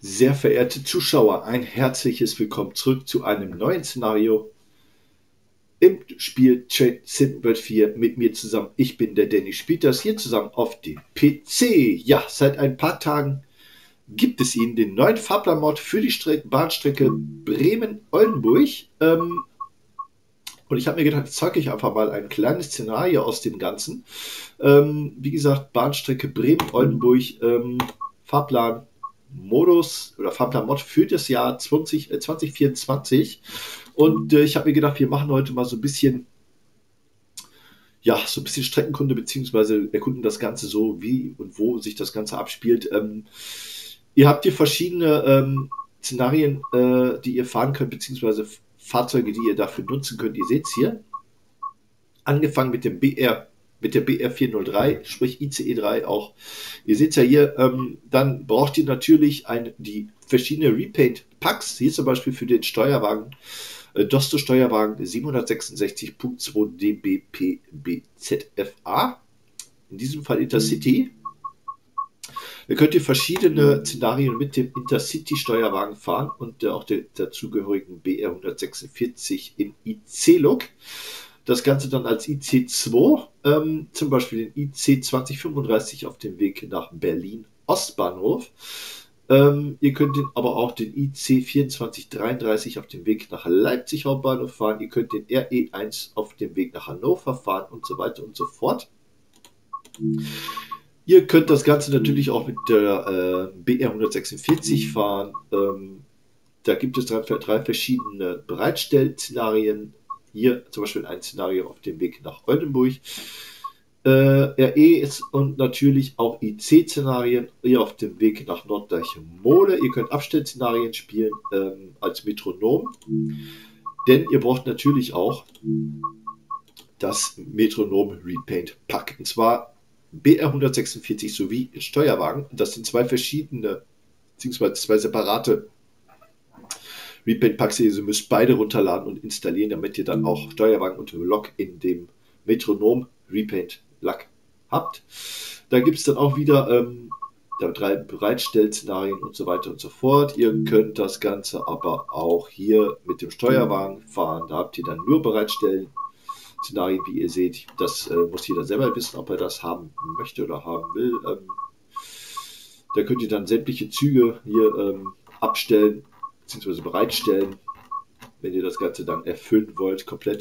Sehr verehrte Zuschauer, ein herzliches Willkommen zurück zu einem neuen Szenario im Spiel Trade World 4 mit mir zusammen. Ich bin der Danny, spielt das hier zusammen auf dem PC. Ja, seit ein paar Tagen gibt es ihn, den neuen Fahrplan-Mod für die Bahnstrecke Bremen-Oldenburg. Und ich habe mir gedacht, jetzt zeige ich einfach mal ein kleines Szenario aus dem Ganzen. Wie gesagt, Bahnstrecke Bremen-Oldenburg, Fahrplan Modus oder Fahrplan-Mod für das Jahr 2024. Und ich habe mir gedacht, wir machen heute mal so ein bisschen, ja, so ein bisschen Streckenkunde, beziehungsweise erkunden das Ganze so, wie und wo sich das Ganze abspielt. Ihr habt hier verschiedene Szenarien, die ihr fahren könnt, beziehungsweise Fahrzeuge, die ihr dafür nutzen könnt. Ihr seht es hier. Angefangen mit dem mit der BR 403, sprich ICE 3 auch. Ihr seht es ja hier, dann braucht ihr natürlich die verschiedenen Repaint-Packs. Hier zum Beispiel für den Steuerwagen, Dosto-Steuerwagen 766.2 dBPBZFA. In diesem Fall Intercity. Da könnt ihr verschiedene Szenarien mit dem Intercity-Steuerwagen fahren und auch der dazugehörigen BR 146 im IC-Look. Das Ganze dann als IC2, zum Beispiel den IC 2035 auf dem Weg nach Berlin Ostbahnhof. Ihr könnt aber auch den IC 2433 auf dem Weg nach Leipzig Hauptbahnhof fahren. Ihr könnt den RE1 auf dem Weg nach Hannover fahren und so weiter und so fort. Ihr könnt das Ganze natürlich auch mit der BR 146 fahren. Da gibt es drei verschiedene Bereitstellszenarien. Hier zum Beispiel ein Szenario auf dem Weg nach Oldenburg. RE ist und natürlich auch IC-Szenarien hier auf dem Weg nach Norddeutsche-Mole. Ihr könnt Abstellszenarien spielen als Metronom. Denn ihr braucht natürlich auch das Metronom Repaint Pack. Und zwar BR 146 sowie Steuerwagen. Das sind zwei verschiedene, beziehungsweise zwei separate Repaint-Packs. Ihr müsst beide runterladen und installieren, damit ihr dann auch Steuerwagen und Lok in dem Metronom Repaint-Lack habt. Da gibt es dann auch wieder drei Bereitstellszenarien und so weiter und so fort. Ihr könnt das Ganze aber auch hier mit dem Steuerwagen fahren. Da habt ihr dann nur Bereitstellen. Szenarien, wie ihr seht, das muss jeder selber wissen, ob er das haben möchte oder haben will. Da könnt ihr dann sämtliche Züge hier abstellen bzw. bereitstellen, wenn ihr das Ganze dann erfüllen wollt, komplett.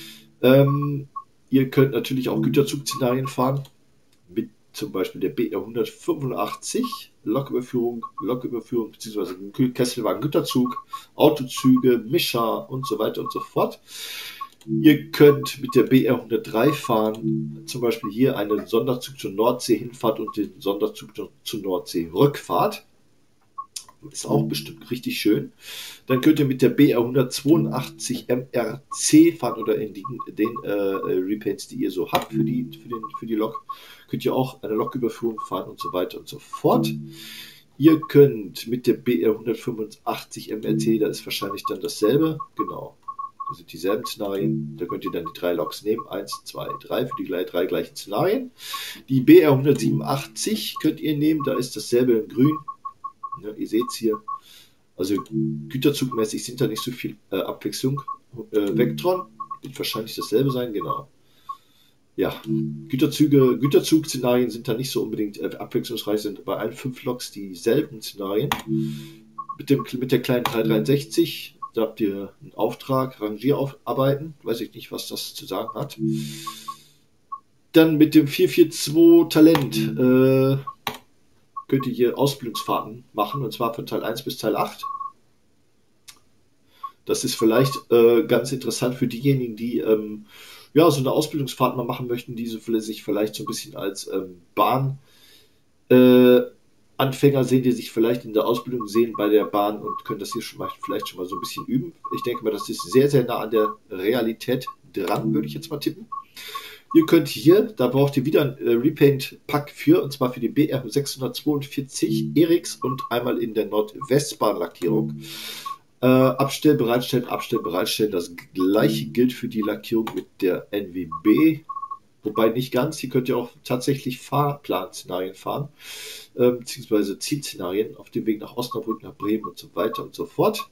Ihr könnt natürlich auch Güterzug-Szenarien fahren, mit zum Beispiel der BR 185, Loküberführung bzw. Kesselwagen Güterzug, Autozüge, Mischer und so weiter und so fort. Ihr könnt mit der BR 103 fahren, zum Beispiel hier einen Sonderzug zur Nordsee-Hinfahrt und den Sonderzug zur Nordsee-Rückfahrt. Ist auch bestimmt richtig schön. Dann könnt ihr mit der BR 182 MRC fahren oder in den Repaints, die ihr so habt für die Lok. Könnt ihr auch eine Loküberführung fahren und so weiter und so fort. Ihr könnt mit der BR 185 MRC, da ist wahrscheinlich dann dasselbe, genau. Das sind dieselben Szenarien. Da könnt ihr dann die drei Loks nehmen. 1, 2, 3 für die drei gleichen Szenarien. Die BR 187 könnt ihr nehmen. Da ist dasselbe in grün. Ja, ihr seht es hier. Also güterzugmäßig sind da nicht so viel Abwechslung. Vectron wird wahrscheinlich dasselbe sein. Genau. Ja, Güterzug-Szenarien sind da nicht so unbedingt abwechslungsreich. Sind bei allen 5 Loks dieselben Szenarien. Mit der kleinen 363. Da habt ihr einen Auftrag, Rangierarbeiten. Weiß ich nicht, was das zu sagen hat. Dann mit dem 442 Talent könnt ihr hier Ausbildungsfahrten machen, und zwar von Teil 1 bis Teil 8. Das ist vielleicht ganz interessant für diejenigen, die ja, so eine Ausbildungsfahrt mal machen möchten, die sich vielleicht so ein bisschen als Anfänger sehen, die sich vielleicht in der Ausbildung sehen bei der Bahn und können das hier vielleicht schon mal so ein bisschen üben. Ich denke mal, das ist sehr, sehr nah an der Realität dran, würde ich jetzt mal tippen. Ihr könnt hier, da braucht ihr wieder ein Repaint-Pack für, und zwar für die BR 642 Eriks und einmal in der Nordwestbahn-Lackierung. Abstellen, bereitstellen, abstellen, bereitstellen. Das gleiche gilt für die Lackierung mit der NWB. Wobei nicht ganz, hier könnt ihr auch tatsächlich Fahrplan-Szenarien fahren, beziehungsweise Zielszenarien auf dem Weg nach Osnabrück, nach Bremen und so weiter und so fort.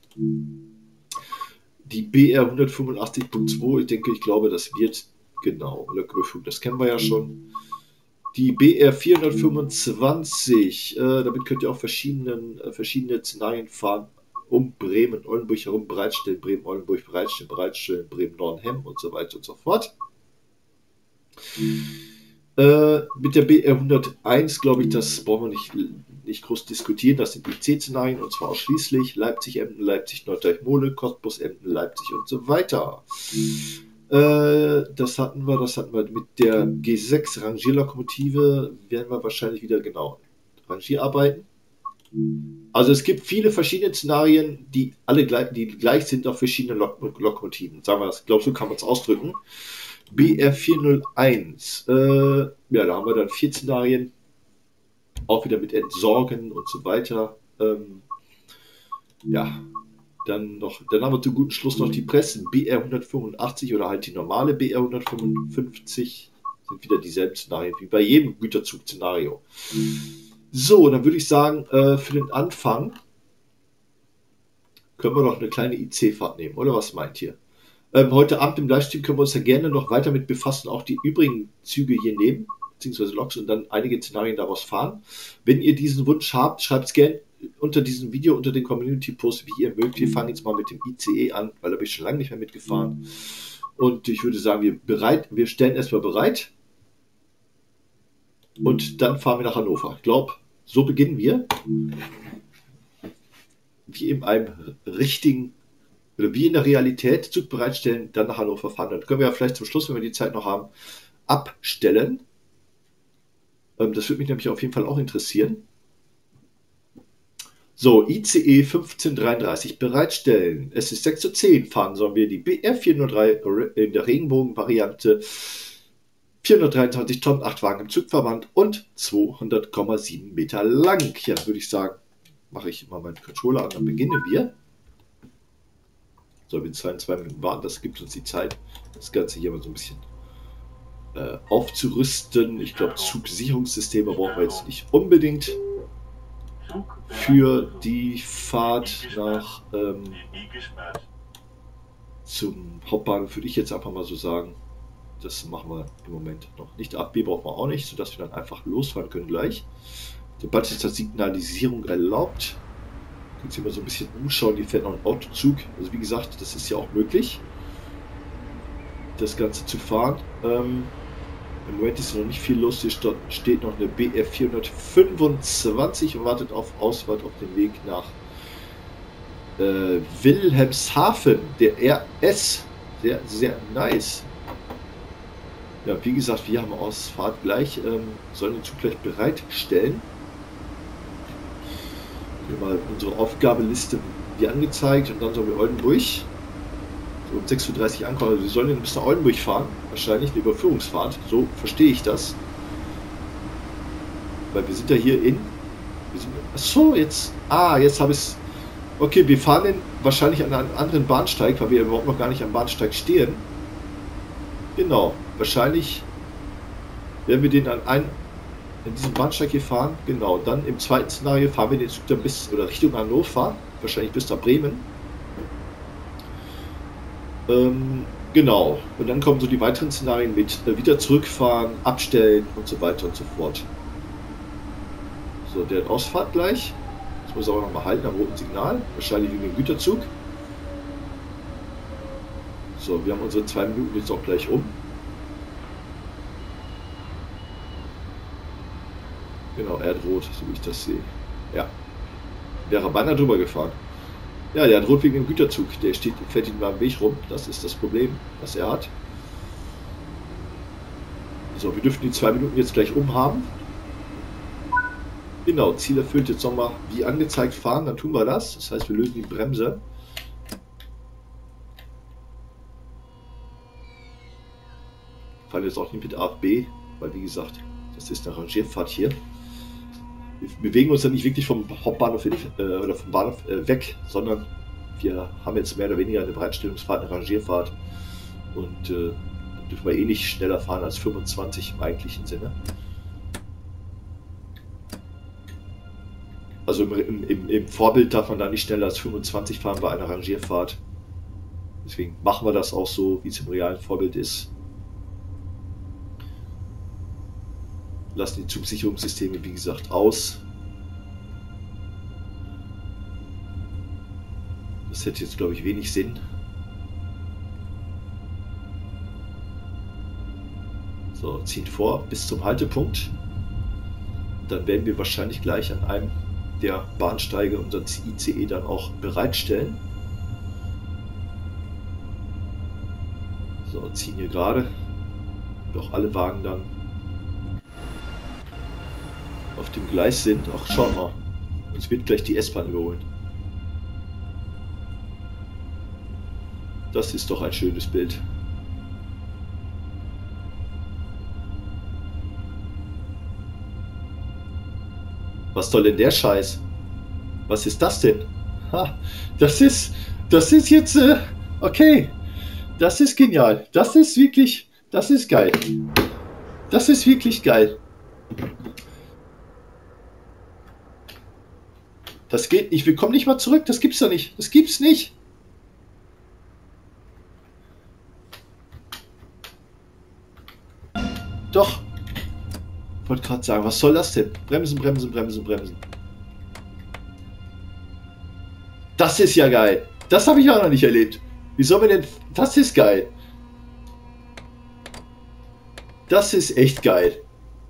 Die BR 185.2, ich glaube, das wird genau Loküberführung, das kennen wir ja schon. Die BR 425, damit könnt ihr auch verschiedene Szenarien fahren, um Bremen, Oldenburg herum bereitstellen, Bremen, Oldenburg bereitstellen, Bremen, Nornhemm und so weiter und so fort. Mit der BR 101, glaube ich, das brauchen wir nicht groß diskutieren. Das sind die C-Szenarien und zwar ausschließlich Leipzig, Emden, Leipzig, Norddeich-Mole, Cottbus, Emden, Leipzig und so weiter. Das hatten wir mit der G6 Rangierlokomotive, werden wir wahrscheinlich wieder genau Rangierarbeiten. Also es gibt viele verschiedene Szenarien, die gleich sind auf verschiedenen Lokomotiven. Sagen wir das, ich glaube, so kann man es ausdrücken. BR 401, ja, da haben wir dann 4 Szenarien, auch wieder mit Entsorgen und so weiter. Ja, dann haben wir zum guten Schluss noch die Pressen BR 185 oder halt die normale BR 155, sind wieder dieselben Szenarien wie bei jedem Güterzug-Szenario. So, dann würde ich sagen, für den Anfang können wir noch eine kleine IC-Fahrt nehmen, oder was meint ihr? Heute Abend im Livestream können wir uns ja gerne noch weiter mit befassen, auch die übrigen Züge hier nehmen, beziehungsweise Loks und dann einige Szenarien daraus fahren. Wenn ihr diesen Wunsch habt, schreibt es gerne unter diesem Video, unter den Community-Post, wie ihr mögt. Wir fangen jetzt mal mit dem ICE an, weil da bin ich schon lange nicht mehr mitgefahren. Und ich würde sagen, wir stellen erstmal bereit und dann fahren wir nach Hannover. Ich glaube, so beginnen wir. Wie in einem richtigen, oder wie in der Realität, Zug bereitstellen, dann nach Hannover fahren. Dann können wir ja vielleicht zum Schluss, wenn wir die Zeit noch haben, abstellen. Das würde mich nämlich auf jeden Fall auch interessieren. So, ICE 1533 bereitstellen. Es ist 6:10 Uhr. Fahren sollen wir die BR 403 in der Regenbogen-Variante. 423 Tonnen, 8 Wagen im Zugverband und 200,7 Meter lang. Ja, dann würde ich sagen, mache ich mal meinen Controller an, dann beginnen wir. So, wir sollen 2 Minuten warten, das gibt uns die Zeit, das Ganze hier mal so ein bisschen aufzurüsten. Ich glaube, Zugsicherungssysteme brauchen wir jetzt nicht unbedingt für die Fahrt nach zum Hauptbahnhof, würde ich jetzt einfach mal so sagen. Das machen wir im Moment noch nicht. AB brauchen wir auch nicht, sodass wir dann einfach losfahren können gleich. Sobald ist das Signalisierung erlaubt, können Sie mal so ein bisschen umschauen, hier fährt noch ein Autozug. Also wie gesagt, das ist ja auch möglich, das Ganze zu fahren. Im Moment ist noch nicht viel los, hier steht noch eine BR 425 und wartet auf Ausfahrt auf dem Weg nach Wilhelmshaven, der RS. Sehr, sehr nice. Ja, wie gesagt, wir haben Ausfahrt gleich, sollen den Zug gleich bereitstellen. Hier mal unsere Aufgabeliste wie angezeigt und dann sollen wir Oldenburg so um 6:30 Uhr ankommen. Also wir sollen bis nach Oldenburg fahren, wahrscheinlich eine Überführungsfahrt, so verstehe ich das. Weil wir sind ja hier achso, jetzt habe ich es. Okay, wir fahren den wahrscheinlich an einem anderen Bahnsteig, weil wir überhaupt noch gar nicht am Bahnsteig stehen. Genau, wahrscheinlich werden wir den in diesem Bahnsteig hier fahren. Genau, dann im zweiten Szenario fahren wir den Zug dann Richtung Hannover, wahrscheinlich bis nach Bremen. Genau, und dann kommen so die weiteren Szenarien mit wieder zurückfahren, abstellen und so weiter und so fort. So, der hat Ausfahrt gleich. Das muss aber noch mal halten am roten Signal, wahrscheinlich wegen dem Güterzug. So, wir haben unsere 2 Minuten jetzt auch gleich um. Genau, er hat rot, so wie ich das sehe. Ja, wäre beinahe drüber gefahren. Ja, der hat rot wegen dem Güterzug. Der fährt ihm am Weg rum. Das ist das Problem, was er hat. So, wir dürften die 2 Minuten jetzt gleich umhaben. Genau, Ziel erfüllt. Jetzt nochmal wie angezeigt fahren, dann tun wir das. Das heißt, wir lösen die Bremse. Fahren jetzt auch nicht mit AFB, weil wie gesagt, das ist eine Rangierfahrt hier. Wir bewegen uns ja nicht wirklich vom Hauptbahnhof oder vom Bahnhof weg, sondern wir haben jetzt mehr oder weniger eine Bereitstellungsfahrt, eine Rangierfahrt und dürfen wir eh nicht schneller fahren als 25 im eigentlichen Sinne. Also im Vorbild darf man da nicht schneller als 25 fahren bei einer Rangierfahrt. Deswegen machen wir das auch so, wie es im realen Vorbild ist. Lassen die Zugsicherungssysteme, wie gesagt, aus. Das hätte jetzt, glaube ich, wenig Sinn. So, ziehen vor bis zum Haltepunkt. Dann werden wir wahrscheinlich gleich an einem der Bahnsteige unseren ICE dann auch bereitstellen. So, ziehen hier gerade. Doch alle Wagen dann auf dem Gleis sind. Ach, schaut mal. Uns wird gleich die S-Bahn überholen. Das ist doch ein schönes Bild. Was soll denn der Scheiß? Was ist das denn? Ha, das ist jetzt, okay. Das ist genial. Das ist wirklich, das ist geil. Das ist wirklich geil. Das geht nicht. Wir kommen nicht mal zurück. Das gibt's doch nicht. Das gibt's nicht. Doch. Ich wollte gerade sagen, was soll das denn? Bremsen, bremsen, bremsen, bremsen. Das ist ja geil. Das habe ich auch noch nicht erlebt. Wie soll man denn... Das ist geil. Das ist echt geil.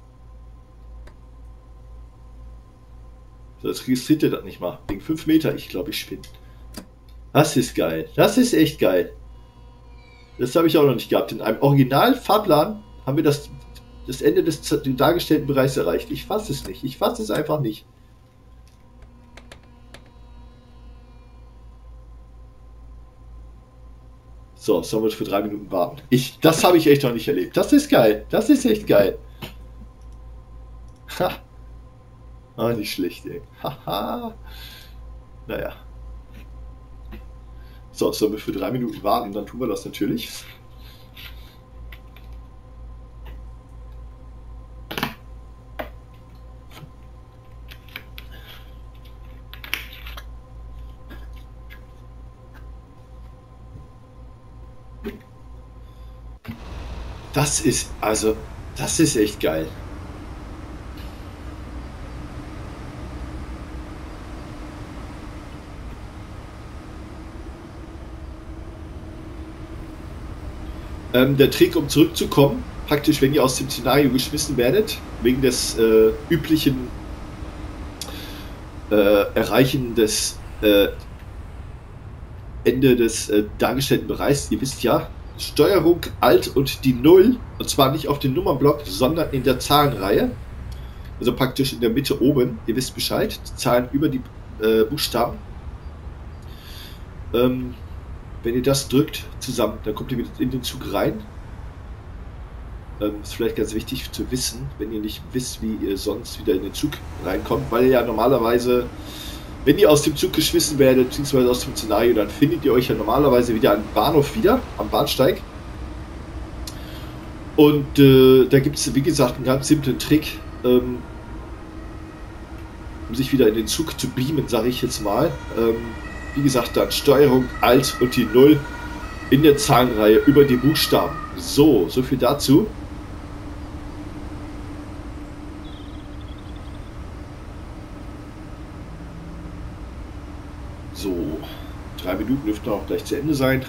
So, jetzt registriert er das nicht mal. Wegen 5 Meter. Ich glaube, ich spinne. Das ist geil. Das ist echt geil. Das habe ich auch noch nicht gehabt. In einem Original-Fahrplan haben wir das Ende des dargestellten Bereichs erreicht. Ich fasse es nicht. Ich fasse es einfach nicht. So, sollen wir für 3 Minuten warten. Das habe ich echt noch nicht erlebt. Das ist geil. Das ist echt geil. Ha. Ah, nicht schlecht, ey. Haha. Naja. So, sollen wir für 3 Minuten warten, dann tun wir das natürlich. Das ist, also, das ist echt geil. Der Trick, um zurückzukommen, praktisch, wenn ihr aus dem Szenario geschmissen werdet, wegen des üblichen Erreichen des Ende des dargestellten Bereichs, ihr wisst ja, Steuerung Alt und die 0, und zwar nicht auf den Nummernblock, sondern in der Zahlenreihe, also praktisch in der Mitte oben, ihr wisst Bescheid, die Zahlen über die Buchstaben. Wenn ihr das drückt zusammen, dann kommt ihr wieder in den Zug rein. Ist vielleicht ganz wichtig zu wissen, wenn ihr nicht wisst, wie ihr sonst wieder in den Zug reinkommt, weil ihr ja normalerweise, wenn ihr aus dem Zug geschmissen werdet, beziehungsweise aus dem Szenario, dann findet ihr euch ja normalerweise wieder am Bahnhof wieder, am Bahnsteig. Und da gibt es, wie gesagt, einen ganz simplen Trick, um sich wieder in den Zug zu beamen, sage ich jetzt mal. Wie gesagt, dann Steuerung Alt und die 0 in der Zahlenreihe über die Buchstaben. So viel dazu. So, 3 Minuten dürften auch gleich zu Ende sein.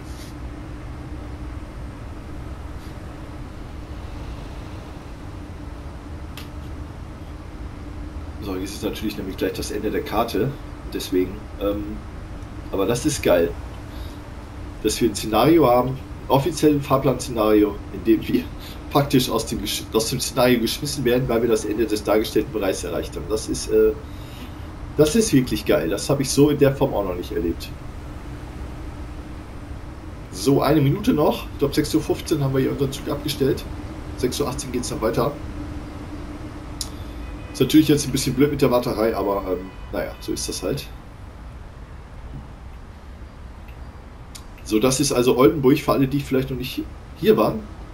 So, jetzt ist natürlich nämlich gleich das Ende der Karte. Deswegen, aber das ist geil, dass wir ein Szenario haben, ein offizielles Fahrplan-Szenario, in dem wir praktisch aus dem Szenario geschmissen werden, weil wir das Ende des dargestellten Bereichs erreicht haben. Das ist wirklich geil. Das habe ich so in der Form auch noch nicht erlebt. So, 1 Minute noch. Ich glaube 6:15 Uhr haben wir hier unseren Zug abgestellt. 6:18 Uhr geht es dann weiter. Ist natürlich jetzt ein bisschen blöd mit der Warterei, aber naja, so ist das halt. So, das ist also Oldenburg für alle, die vielleicht noch nicht hier waren.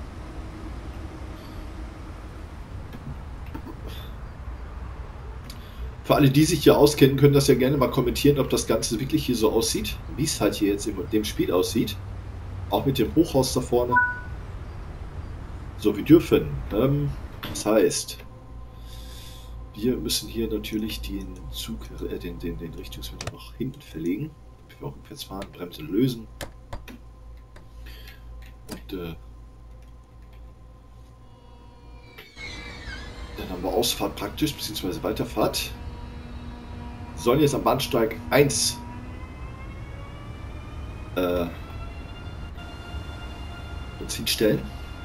Für alle, die sich hier auskennen, können das ja gerne mal kommentieren, ob das Ganze wirklich hier so aussieht, wie es halt hier jetzt in dem Spiel aussieht. Auch mit dem Hochhaus da vorne. So, wir dürfen. Das heißt, wir müssen hier natürlich den Zug, den Richtungswender nach hinten verlegen. Damit wir auch rückwärts fahren, Bremse lösen. Und dann haben wir Ausfahrt praktisch, beziehungsweise Weiterfahrt. Wir sollen jetzt am Bahnsteig 1 uns hinstellen.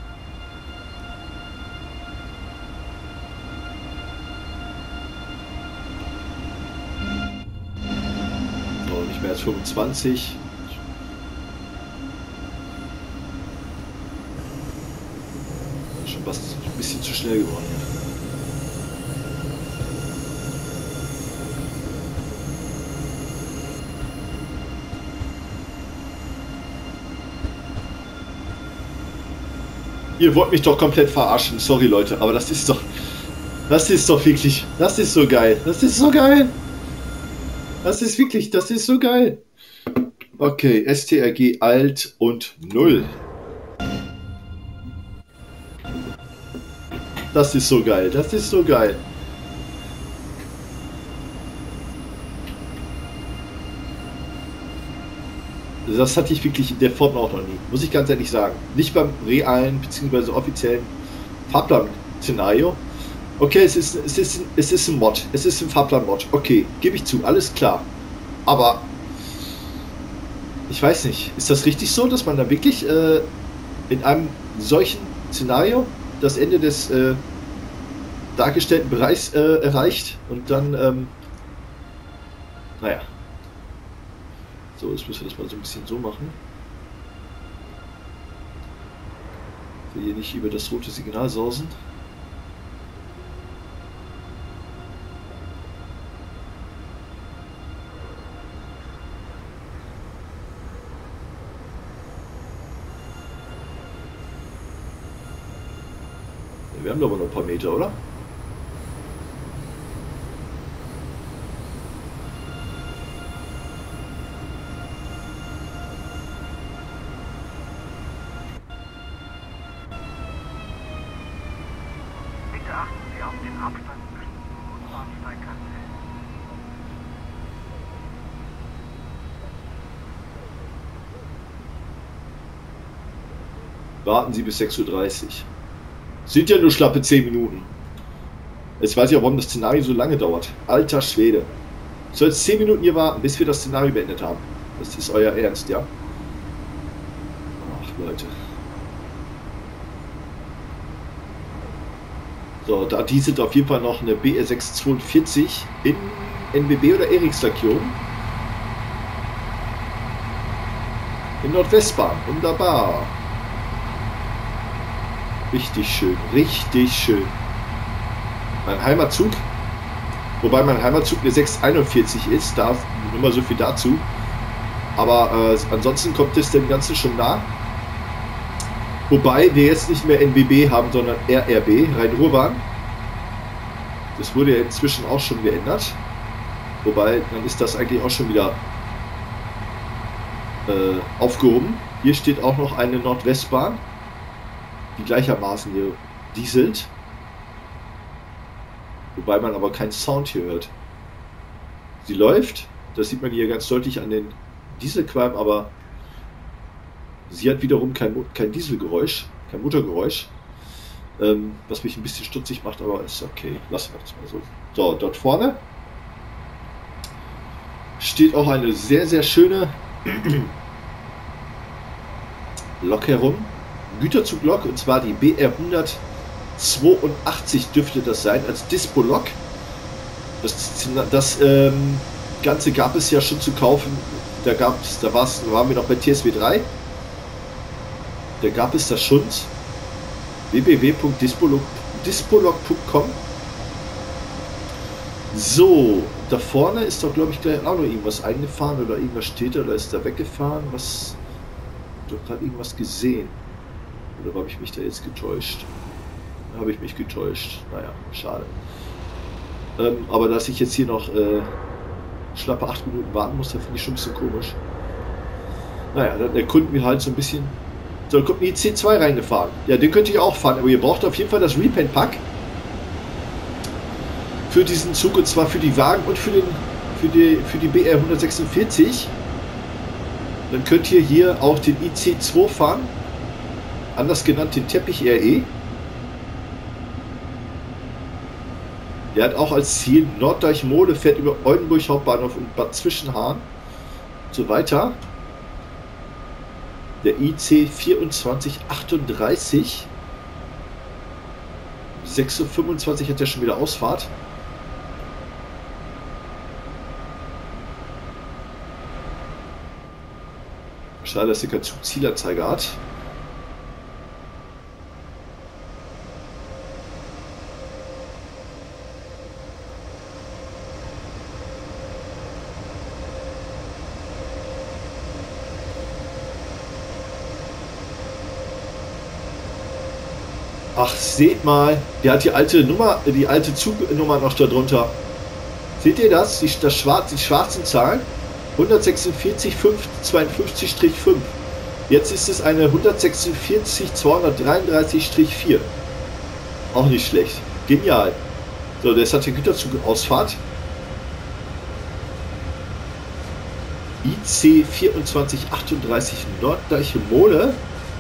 So, nicht mehr als 25. Schon fast ein bisschen zu schnell geworden. Ihr wollt mich doch komplett verarschen. Sorry, Leute, aber das ist doch wirklich, das ist so geil. Das ist so geil. Das ist wirklich, das ist so geil. Okay, STRG Alt und 0. Das ist so geil, das ist so geil. Das hatte ich wirklich in der Form auch noch nie, muss ich ganz ehrlich sagen. Nicht beim realen bzw. offiziellen Fahrplan-Szenario. Okay, es ist ein Mod, es ist ein Fahrplan-Mod. Okay, gebe ich zu, alles klar. Aber ich weiß nicht, ist das richtig so, dass man da wirklich in einem solchen Szenario das Ende des dargestellten Bereichs erreicht und dann, naja. So, jetzt müssen wir das mal so ein bisschen so machen. Wir hier nicht über das rote Signal sausen. Wir haben aber noch ein paar Meter, oder? Warten Sie bis 6:30 Uhr. Sind ja nur schlappe 10 Minuten. Jetzt weiß ich auch, warum das Szenario so lange dauert. Alter Schwede. Ich soll jetzt 10 Minuten hier warten, bis wir das Szenario beendet haben. Das ist euer Ernst, ja? Ach, Leute. So, da dieselt auf jeden Fall noch eine BR 642 in NBB oder Erikslackierung. In Nordwestbahn. Wunderbar. Richtig schön, richtig schön. Mein Heimatzug, wobei mein Heimatzug eine 641 ist, da nur mal so viel dazu. Aber ansonsten kommt es dem Ganzen schon nah. Wobei wir jetzt nicht mehr NBB haben, sondern RRB, Rhein-Ruhr-Bahn. Das wurde ja inzwischen auch schon geändert. Wobei, dann ist das eigentlich auch schon wieder aufgehoben. Hier steht auch noch eine Nordwestbahn, die gleichermaßen hier dieselt. Wobei man aber keinen Sound hier hört. Sie läuft, das sieht man hier ganz deutlich an den Dieselqualm, aber sie hat wiederum kein Dieselgeräusch, kein Motorgeräusch, was mich ein bisschen stutzig macht, aber ist okay. Lassen wir das mal so. So, dort vorne steht auch eine sehr, sehr schöne Lok herum. Güterzuglok, und zwar die BR 182 dürfte das sein, als Dispo-Lok. Das Ganze gab es ja schon zu kaufen. Waren wir noch bei TSW 3. Da gab es das schon. www.dispolog.com. So, da vorne ist doch, glaube ich, gleich auch noch irgendwas eingefahren oder irgendwas steht da, oder ist da weggefahren. Was? Ich habe doch gerade irgendwas gesehen. Oder habe ich mich da jetzt getäuscht? Da habe ich mich getäuscht. Naja, schade. Aber dass ich jetzt hier noch schlappe 8 Minuten warten muss, da finde ich schon ein bisschen komisch. Naja, dann erkunden wir halt so ein bisschen. So, dann kommt die C2 reingefahren. Ja, den könnte ich auch fahren, aber ihr braucht auf jeden Fall das Repaint-Pack für diesen Zug, und zwar für die Wagen und für die BR 146. Dann könnt ihr hier auch den IC2 fahren, anders genannt den Teppich RE. Der hat auch als Ziel Norddeich-Mole, fährt über Oldenburg Hauptbahnhof und Bad Zwischenhahn und so weiter. Der IC 2438. 6:25 Uhr hat er schon wieder Ausfahrt. Schade, dass er keinen Zugzielanzeiger hat. Ach, seht mal, der hat die alte Nummer, die alte Zugnummer noch darunter. Seht ihr das? Die schwarzen Zahlen? 146 552-5. Jetzt ist es eine 146 233-4. Auch nicht schlecht. Genial. So, das hat die Güterzugausfahrt. IC 2438 Norddeiche Mole.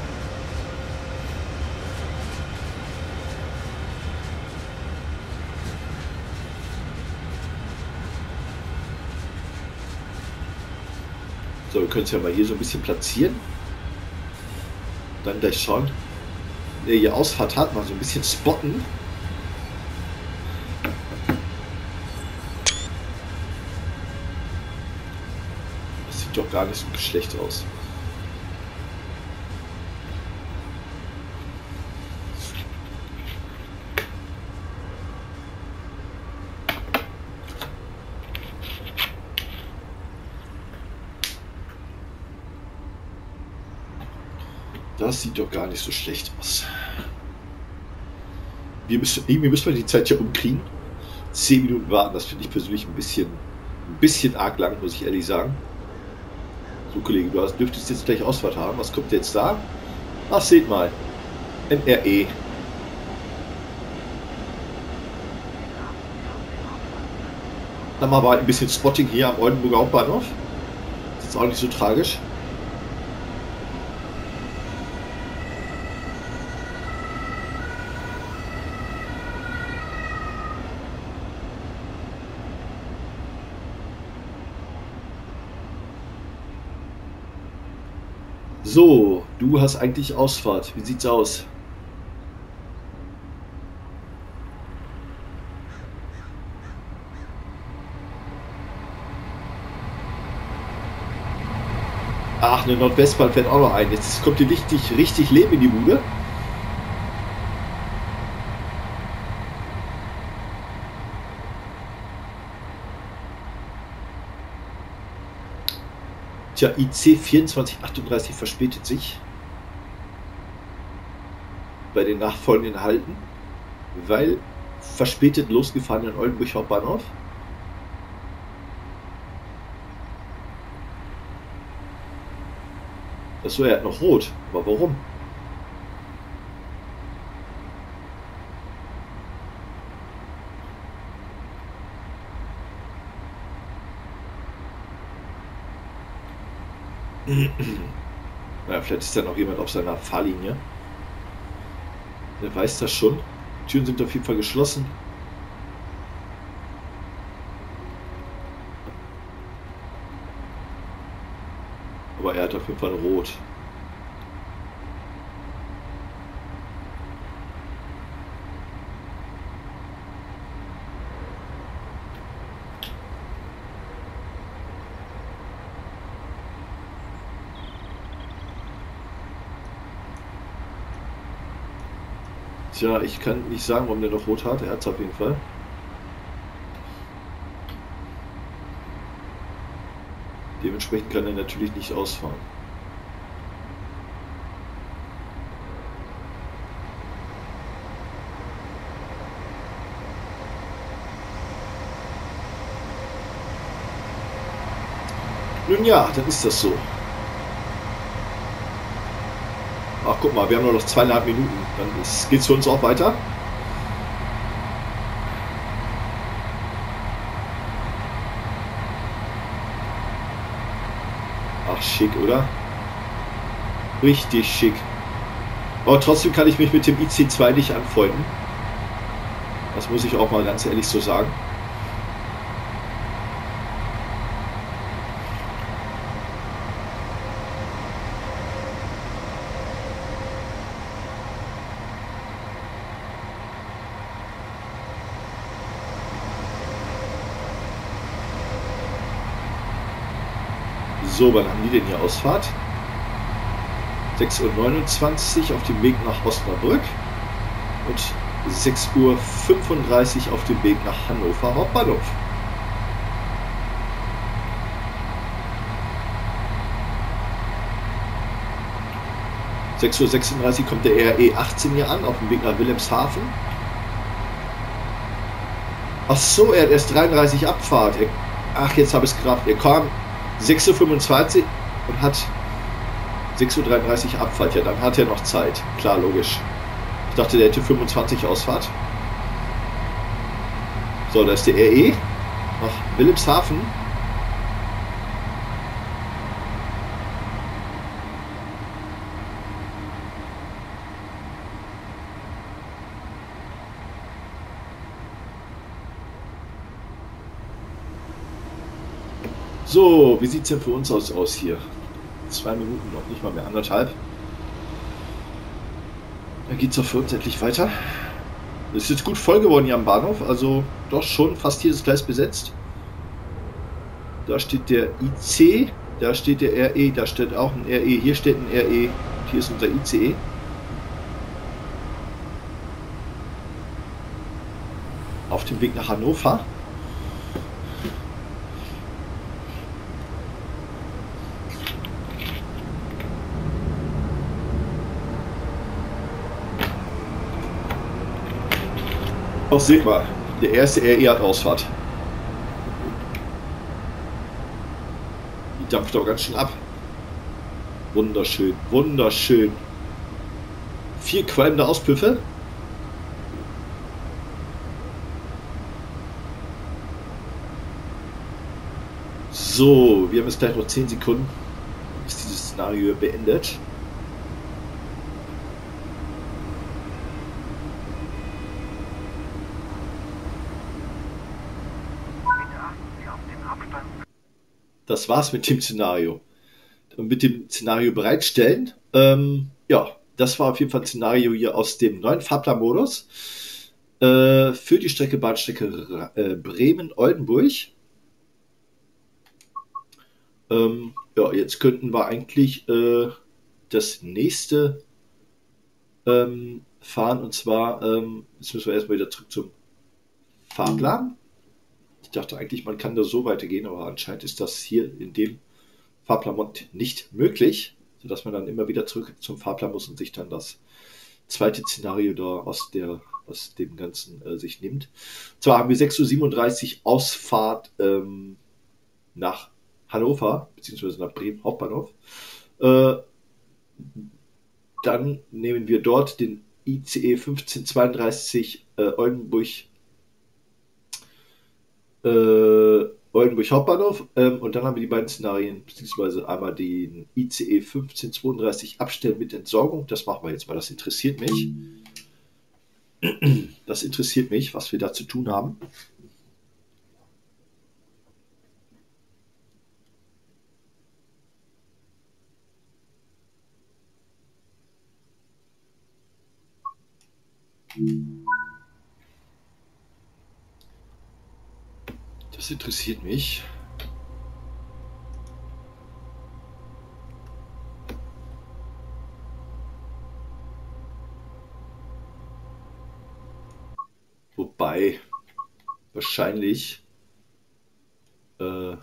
So, wir können es ja mal hier so ein bisschen platzieren. Dann gleich schauen, wer hier Ausfahrt hat, mal so ein bisschen spotten. Das sieht doch gar nicht so schlecht aus. Das sieht doch gar nicht so schlecht aus. Irgendwie müssen wir die Zeit ja umkriegen. 10 Minuten warten, das finde ich persönlich ein bisschen arg lang, muss ich ehrlich sagen. So, Kollege, du dürftest jetzt gleich Ausfahrt haben. Was kommt jetzt da? Ach, seht mal. NRE. Dann machen wir halt ein bisschen Spotting hier am Oldenburger Hauptbahnhof. Das ist jetzt auch nicht so tragisch. So, du hast eigentlich Ausfahrt. Wie sieht's aus? Ach, eine Nordwestbahn fährt auch noch ein. Jetzt kommt hier richtig Leben in die Bude. Tja, IC 2438 verspätet sich bei den nachfolgenden Halten, weil verspätet losgefahren in Oldenburg Hauptbahnhof. Achso, er hat noch rot. Aber warum? Ja, vielleicht ist da noch jemand auf seiner Fahrlinie. Der weiß das schon. Die Türen sind auf jeden Fall geschlossen. Aber er hat auf jeden Fall rot. Tja, ich kann nicht sagen, warum der noch rot hat. Er hat es auf jeden Fall. Dementsprechend kann er natürlich nicht ausfahren. Nun ja, dann ist das so. Ach, guck mal, wir haben nur noch 2,5 Minuten. Dann geht's für uns auch weiter. Ach, schick, oder? Richtig schick. Aber trotzdem kann ich mich mit dem IC2 nicht anfreunden. Das muss ich auch mal ganz ehrlich so sagen. So, wann haben die denn hier Ausfahrt? 6:29 Uhr auf dem Weg nach Osnabrück und 6:35 Uhr auf dem Weg nach Hannover Hauptbahnhof. Um 6:36 Uhr kommt der RE 18 hier an, auf dem Weg nach Wilhelmshaven. Ach so, er hat erst 33 Abfahrt. Ach, jetzt habe ich es gerafft. Er kam 6:25 Uhr und hat 6:33 Uhr Abfahrt. Ja, dann hat er noch Zeit. Klar, logisch. Ich dachte, der hätte 25 Ausfahrt. So, da ist der RE nach Wilhelmshaven. So, wie sieht es denn für uns aus hier? 2 Minuten, noch nicht mal mehr, 1,5. Dann geht es auch für uns endlich weiter. Es ist jetzt gut voll geworden hier am Bahnhof, also doch schon fast jedes Gleis besetzt. Da steht der IC, da steht der RE, da steht auch ein RE, hier steht ein RE, hier ist unser ICE. Auf dem Weg nach Hannover. Auch seht mal, der erste RE hat Ausfahrt. Die dampft doch ganz schön ab. Wunderschön, wunderschön. 4 qualmende Auspüffe. So, wir haben jetzt gleich noch 10 Sekunden, bis dieses Szenario beendet. Das war's mit dem Szenario. Und mit dem Szenario bereitstellen. Ja, das war auf jeden Fall ein Szenario hier aus dem neuen Fahrplanmodus für die Bahnstrecke Bremen-Oldenburg. Ja, jetzt könnten wir eigentlich das nächste fahren, und zwar jetzt müssen wir erstmal wieder zurück zum Fahrplan. Ich dachte eigentlich, man kann da so weitergehen, aber anscheinend ist das hier in dem Fahrplanmod nicht möglich, sodass man dann immer wieder zurück zum Fahrplan muss und sich dann das zweite Szenario da aus dem Ganzen sich nimmt. Und zwar haben wir 6:37 Uhr Ausfahrt nach Hannover, beziehungsweise nach Bremen Hauptbahnhof. Dann nehmen wir dort den ICE 1532 Oldenburg Hauptbahnhof und dann haben wir die beiden Szenarien, beziehungsweise einmal den ICE 1532 abstellen mit Entsorgung. Das machen wir jetzt mal, das interessiert mich. Das interessiert mich, was wir da zu tun haben. Das interessiert mich. Wobei, wahrscheinlich werden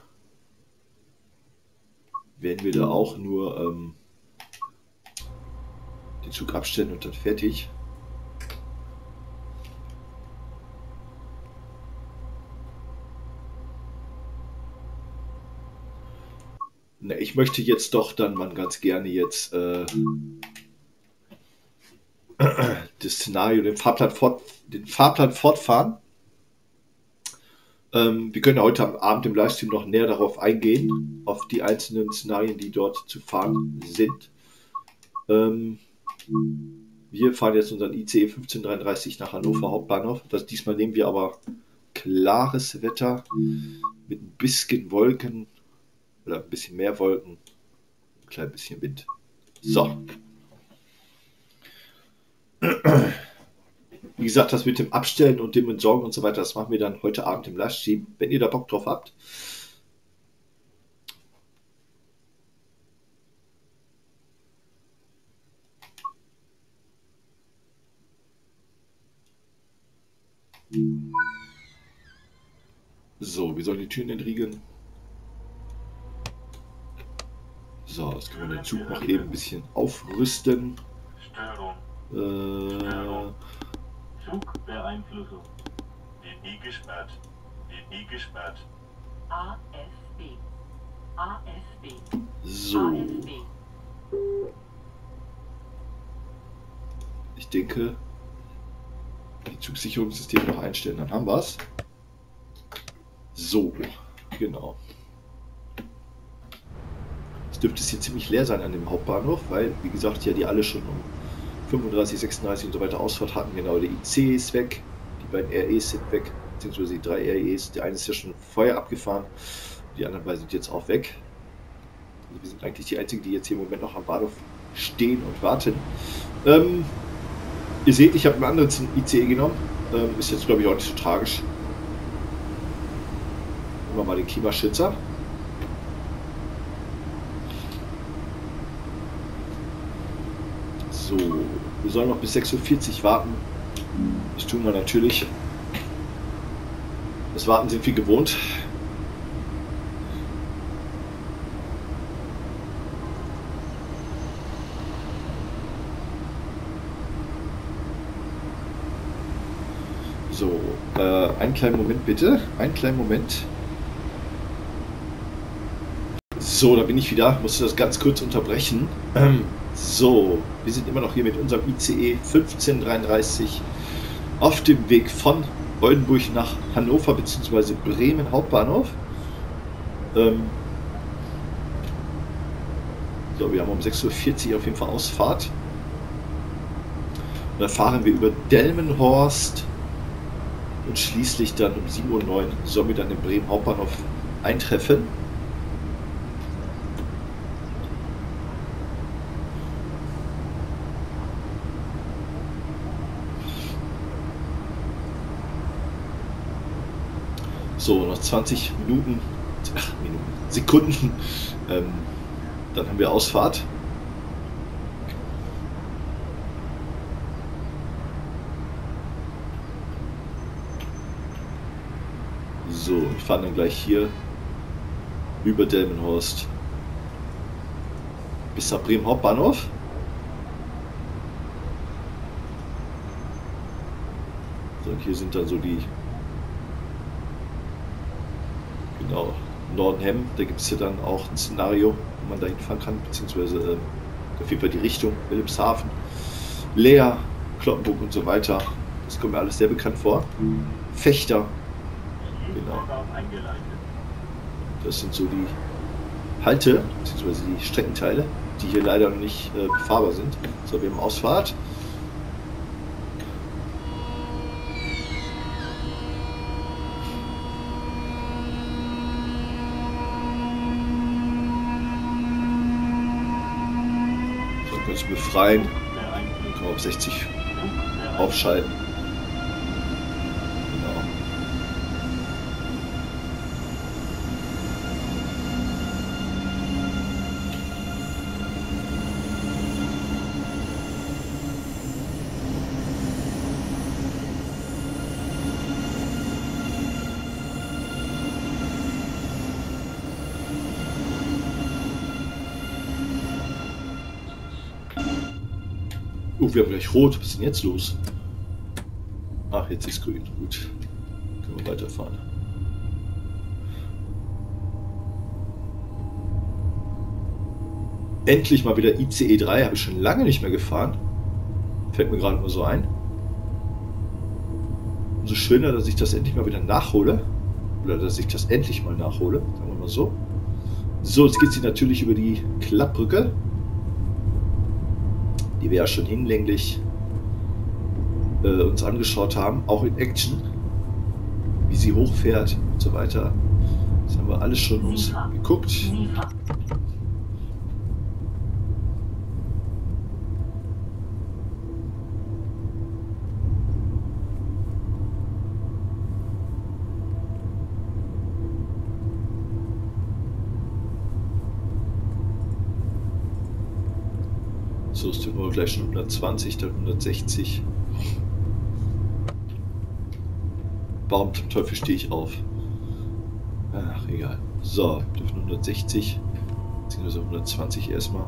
wir da auch nur den Zug abstellen und dann fertig. Ne, ich möchte jetzt doch dann mal ganz gerne jetzt das Szenario, den Fahrplan fortfahren. Wir können heute am Abend im Livestream noch näher darauf eingehen, auf die einzelnen Szenarien, die dort zu fahren sind. Wir fahren jetzt unseren ICE 1533 nach Hannover Hauptbahnhof. Diesmal nehmen wir aber klares Wetter mit ein bisschen Wolken oder ein bisschen mehr Wolken, ein klein bisschen Wind. So. Wie gesagt, das mit dem Abstellen und dem Entsorgen und so weiter, das machen wir dann heute Abend im Livestream, wenn ihr da Bock drauf habt. So, wir sollen die Türen entriegeln. So, jetzt können wir den Zug noch eben ein bisschen aufrüsten. Zugbeeinflussung. DB gesperrt. DB gesperrt. AFB. AFB. So. AFB. Ich denke, die Zugsicherungssysteme noch einstellen, dann haben wir es. So, genau. Es dürfte es hier ziemlich leer sein an dem Hauptbahnhof, weil, wie gesagt, ja die alle schon um 35, 36 und so weiter Ausfahrt hatten. Genau, der IC ist weg, die beiden REs sind weg, beziehungsweise die 3 REs. Der eine ist ja schon vorher abgefahren, die anderen beiden sind jetzt auch weg. Also wir sind eigentlich die einzigen, die jetzt hier im Moment noch am Bahnhof stehen und warten. Ihr seht, ich habe einen anderen ICE genommen. Ist jetzt, glaube ich, auch nicht so tragisch. Nehmen wir mal den Klimaschützer. So, wir sollen noch bis 6:40 Uhr warten. Das tun wir natürlich. Das Warten sind wir gewohnt. So, einen kleinen Moment bitte. Einen kleinen Moment. So, da bin ich wieder. Musste das ganz kurz unterbrechen. So, wir sind immer noch hier mit unserem ICE 1533 auf dem Weg von Oldenburg nach Hannover bzw. Bremen Hauptbahnhof. So, wir haben um 6:40 Uhr auf jeden Fall Ausfahrt. Und dann fahren wir über Delmenhorst und schließlich dann um 7:09 Uhr sollen wir dann in Bremen Hauptbahnhof eintreffen. So, noch 20 Minuten, Sekunden, dann haben wir Ausfahrt. So, wir fahren dann gleich hier über Delmenhorst bis nach Bremen Hauptbahnhof. So, und hier sind dann so die genau, Nordenham, da gibt es ja dann auch ein Szenario, wo man da hinfahren kann, beziehungsweise auf jeden Fall die Richtung Wilhelmshaven, Leer, Cloppenburg und so weiter. Das kommt mir alles sehr bekannt vor. Fechter, genau. Das sind so die Halte, beziehungsweise die Streckenteile, die hier leider noch nicht befahrbar sind. So, wir haben Ausfahrt. Befreien, können wir auf 60 aufschalten. Genau. Wir haben gleich rot. Was ist denn jetzt los? Ach, jetzt ist grün. Gut. Können wir weiterfahren. Endlich mal wieder ICE 3, habe ich schon lange nicht mehr gefahren. Fällt mir gerade nur so ein. Umso schöner, dass ich das endlich mal wieder nachhole. Oder dass ich das endlich mal nachhole, sagen wir mal so. So, jetzt geht sie natürlich über die Klappbrücke, die wir ja schon hinlänglich uns angeschaut haben, auch in Action, wie sie hochfährt und so weiter. Das haben wir alles schon uns geguckt. So, es tun wir gleich schon 120, dann 160. Warum zum Teufel stehe ich auf? Ach, egal. So, dürfen 160, beziehungsweise 120 erstmal.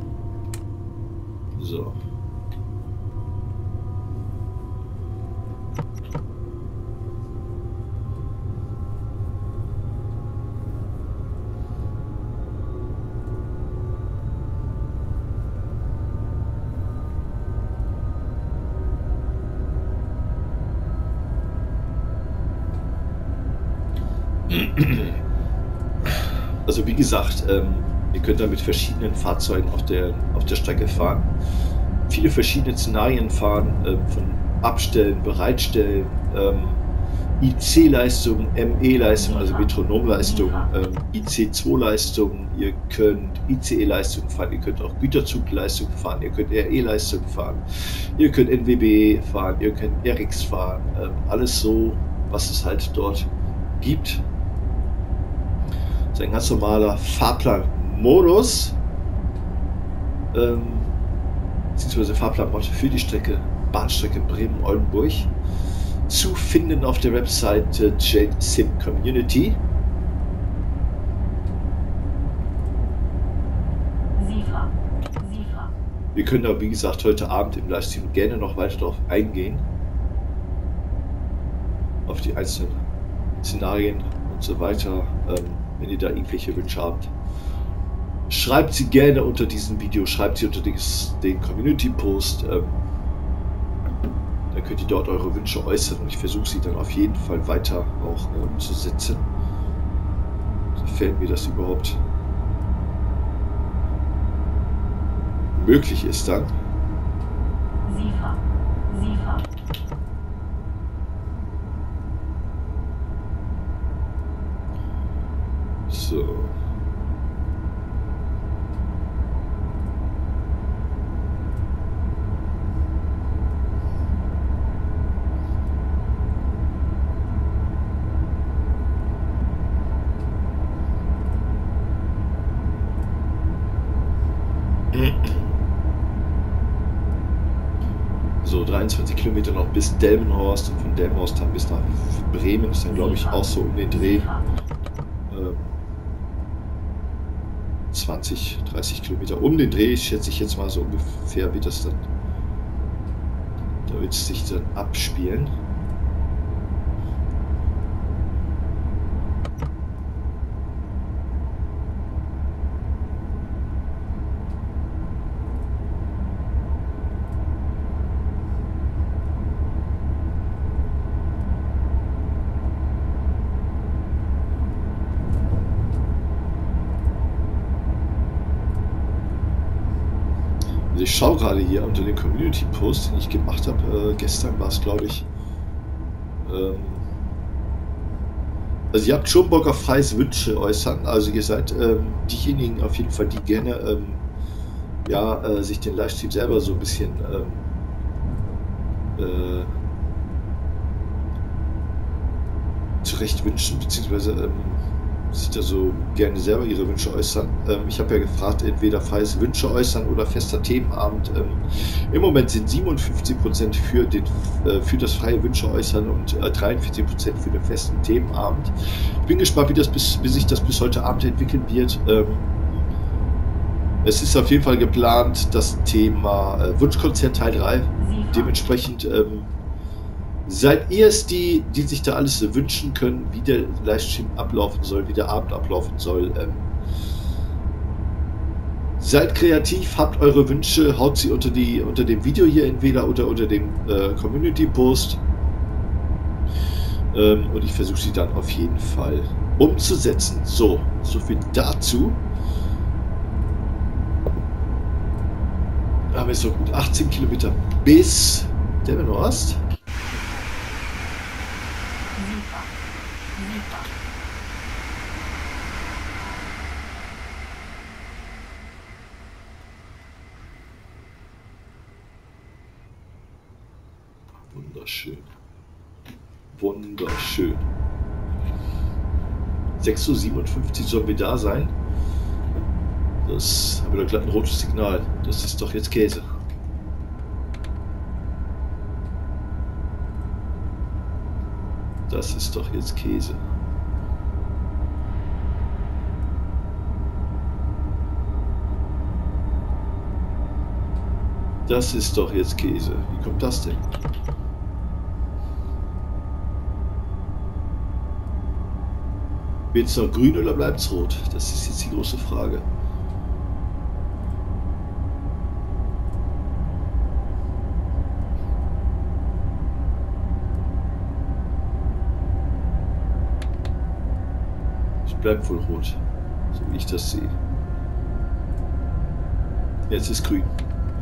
So. Also wie gesagt, ihr könnt da mit verschiedenen Fahrzeugen auf der Strecke fahren. Viele verschiedene Szenarien fahren, von Abstellen, Bereitstellen, IC-Leistung, ME-Leistung, also Metronomleistung, IC2-Leistung, ihr könnt ICE-Leistung fahren, ihr könnt auch Güterzugleistung fahren, ihr könnt RE-Leistung fahren, ihr könnt NWB fahren, ihr könnt RX fahren, alles so, was es halt dort gibt. Ein ganz normaler Fahrplanmodus, beziehungsweise Fahrplanmodus für die Strecke, Bahnstrecke Bremen-Oldenburg, zu finden auf der Webseite Jade Sim Community. Wir können da, wie gesagt, heute Abend im Livestream gerne noch weiter darauf eingehen, auf die einzelnen Szenarien und so weiter. Wenn ihr da irgendwelche Wünsche habt, schreibt sie gerne unter diesem Video, schreibt sie unter den Community-Post. Dann könnt ihr dort eure Wünsche äußern und ich versuche sie dann auf jeden Fall weiter auch umzusetzen, sofern mir das überhaupt möglich ist dann. So. So, 23 Kilometer noch bis Delmenhorst und von Delmenhorst dann bis nach Bremen ist dann, glaube ich, auch so um den Dreh. 20, 30 Kilometer um den Dreh, schätze ich jetzt mal so ungefähr, wie das dann, da wird es sich dann abspielen. Ich schaue gerade hier unter den Community-Post, den ich gemacht habe. Gestern war es, glaube ich. Also ihr habt schon Bock auf freies Wünsche äußern. Also ihr seid diejenigen auf jeden Fall, die gerne sich den Livestream selber so ein bisschen zurecht wünschen, beziehungsweise sich da so gerne selber ihre Wünsche äußern. Ich habe ja gefragt, entweder freies Wünsche äußern oder fester Themenabend. Im Moment sind 57% für das freie Wünsche äußern und 43% für den festen Themenabend. Ich bin gespannt, wie sich das bis heute Abend entwickeln wird. Es ist auf jeden Fall geplant, das Thema Wunschkonzert Teil 3. Dementsprechend seid ihr es, die sich da alles wünschen können, wie der Livestream ablaufen soll, wie der Abend ablaufen soll. Seid kreativ, habt eure Wünsche, haut sie unter dem Video hier entweder unter dem Community-Post. Und ich versuche sie dann auf jeden Fall umzusetzen. So viel dazu. Aber ist so gut. 18 Kilometer bis Delmenhorst. Wunderschön. Wunderschön. 6:57 Uhr sollen wir da sein. Das haben wir doch glatt ein rotes Signal. Das ist doch jetzt Käse. Das ist doch jetzt Käse. Das ist doch jetzt Käse. Wie kommt das denn? Wird es noch grün oder bleibt es rot? Das ist jetzt die große Frage. Es bleibt wohl rot, so wie ich das sehe. Jetzt ist grün.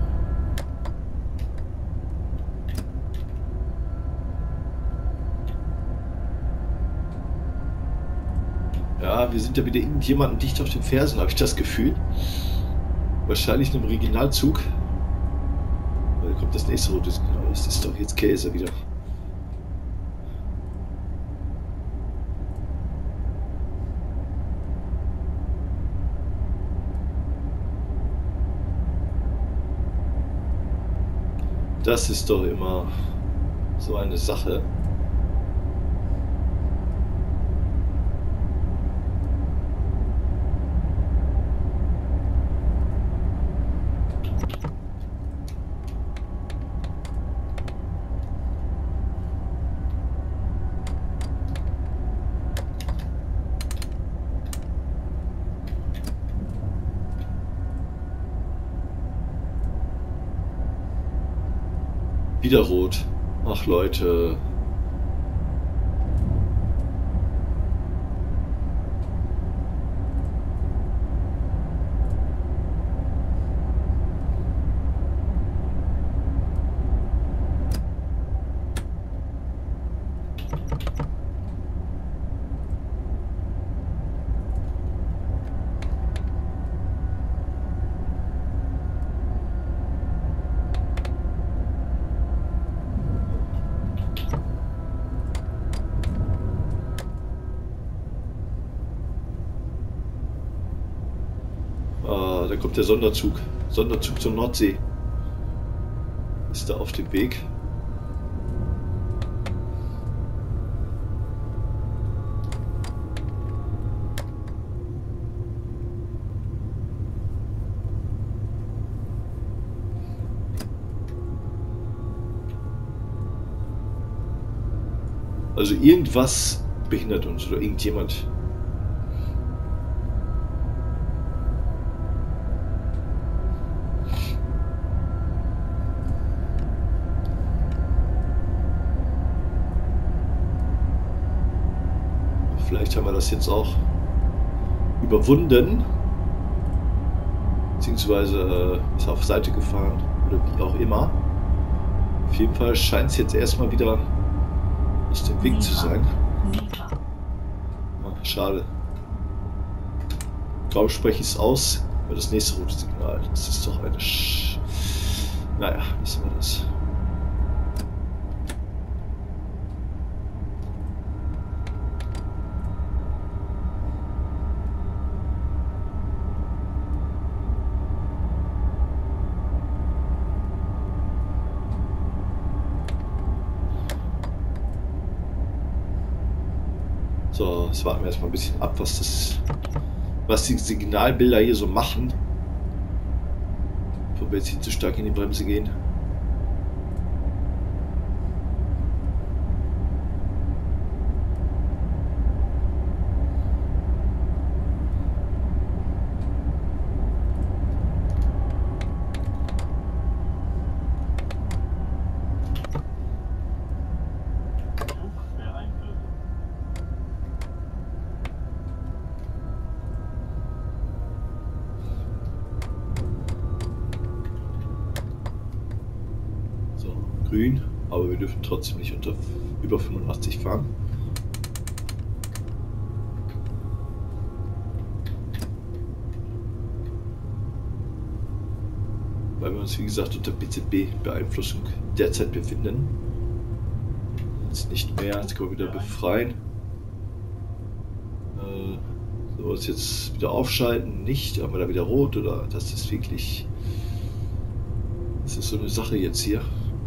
Ja, wir sind ja wieder irgendjemanden dicht auf den Fersen, habe ich das Gefühl. Wahrscheinlich einem Regionalzug. Da kommt das nächste rote Signal. Das ist doch jetzt Käse wieder. Das ist doch immer so eine Sache. Wieder rot. Ach Leute. Da kommt der Sonderzug. Sonderzug zur Nordsee. Ist da auf dem Weg. Also irgendwas behindert uns oder irgendjemand. Vielleicht haben wir das jetzt auch überwunden, beziehungsweise ist auf Seite gefahren oder wie auch immer. Auf jeden Fall scheint es jetzt erstmal wieder aus dem Weg zu sein. Ach, schade. Kaum spreche ich es aus, weil das nächste rote Signal. Das ist doch eine naja, wissen wir das. So, jetzt warten wir erstmal ein bisschen ab, was die Signalbilder hier so machen. Bevor wir jetzt hier zu stark in die Bremse gehen. grün, aber wir dürfen trotzdem nicht unter über 85 fahren. Weil wir uns, wie gesagt, unter BZB-Beeinflussung derzeit befinden. Jetzt nicht mehr, jetzt können wir wieder befreien. So, was jetzt wieder aufschalten, nicht, haben wir da wieder rot oder das ist wirklich. Das ist so eine Sache jetzt hier.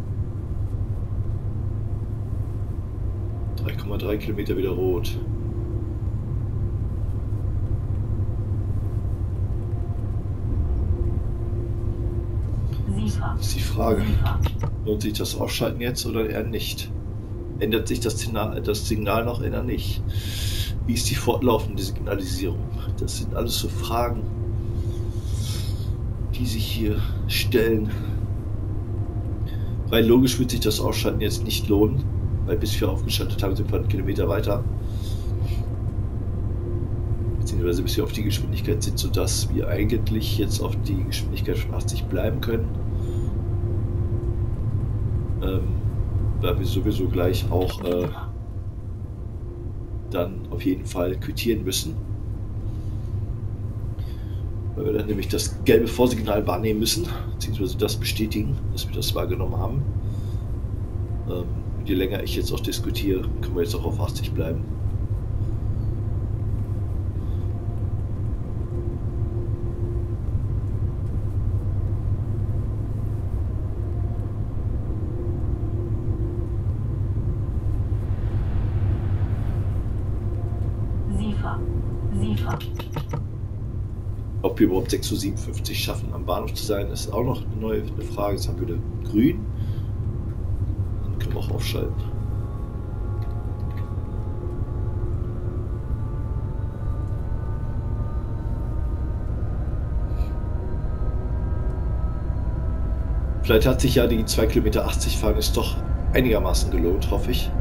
3,3 Kilometer wieder rot. Das ist die Frage. Lohnt sich das Aufschalten jetzt oder eher nicht? Ändert sich das Signal noch oder nicht? Wie ist die fortlaufende Signalisierung? Das sind alles so Fragen, die sich hier stellen. Weil logisch wird sich das Ausschalten jetzt nicht lohnen, weil bis wir aufgeschaltet haben, sind wir einen Kilometer weiter. Beziehungsweise bis wir auf die Geschwindigkeit sind, sodass wir eigentlich jetzt auf die Geschwindigkeit von 80 bleiben können. Da wir sowieso gleich auch dann auf jeden Fall quittieren müssen. Weil wir dann nämlich das gelbe Vorsignal wahrnehmen müssen, beziehungsweise das bestätigen, dass wir das wahrgenommen haben. Und je länger ich jetzt auch diskutiere, können wir jetzt auch auf 80 bleiben. Ob wir überhaupt 6:57 Uhr schaffen, am Bahnhof zu sein, ist auch noch eine Frage. Jetzt haben wir wieder grün. Dann können wir auch aufschalten. Vielleicht hat sich ja die 2,80 Kilometer fahren ist doch einigermaßen gelohnt, hoffe ich.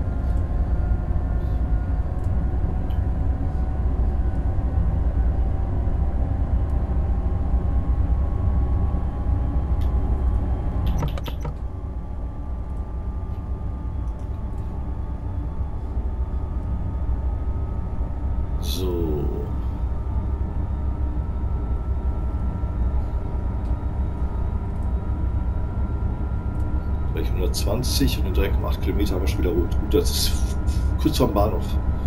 So. Gleich 120 und in 3,8 Kilometer haben wir schon wieder rot. Gut, das ist kurz vorm Bahnhof.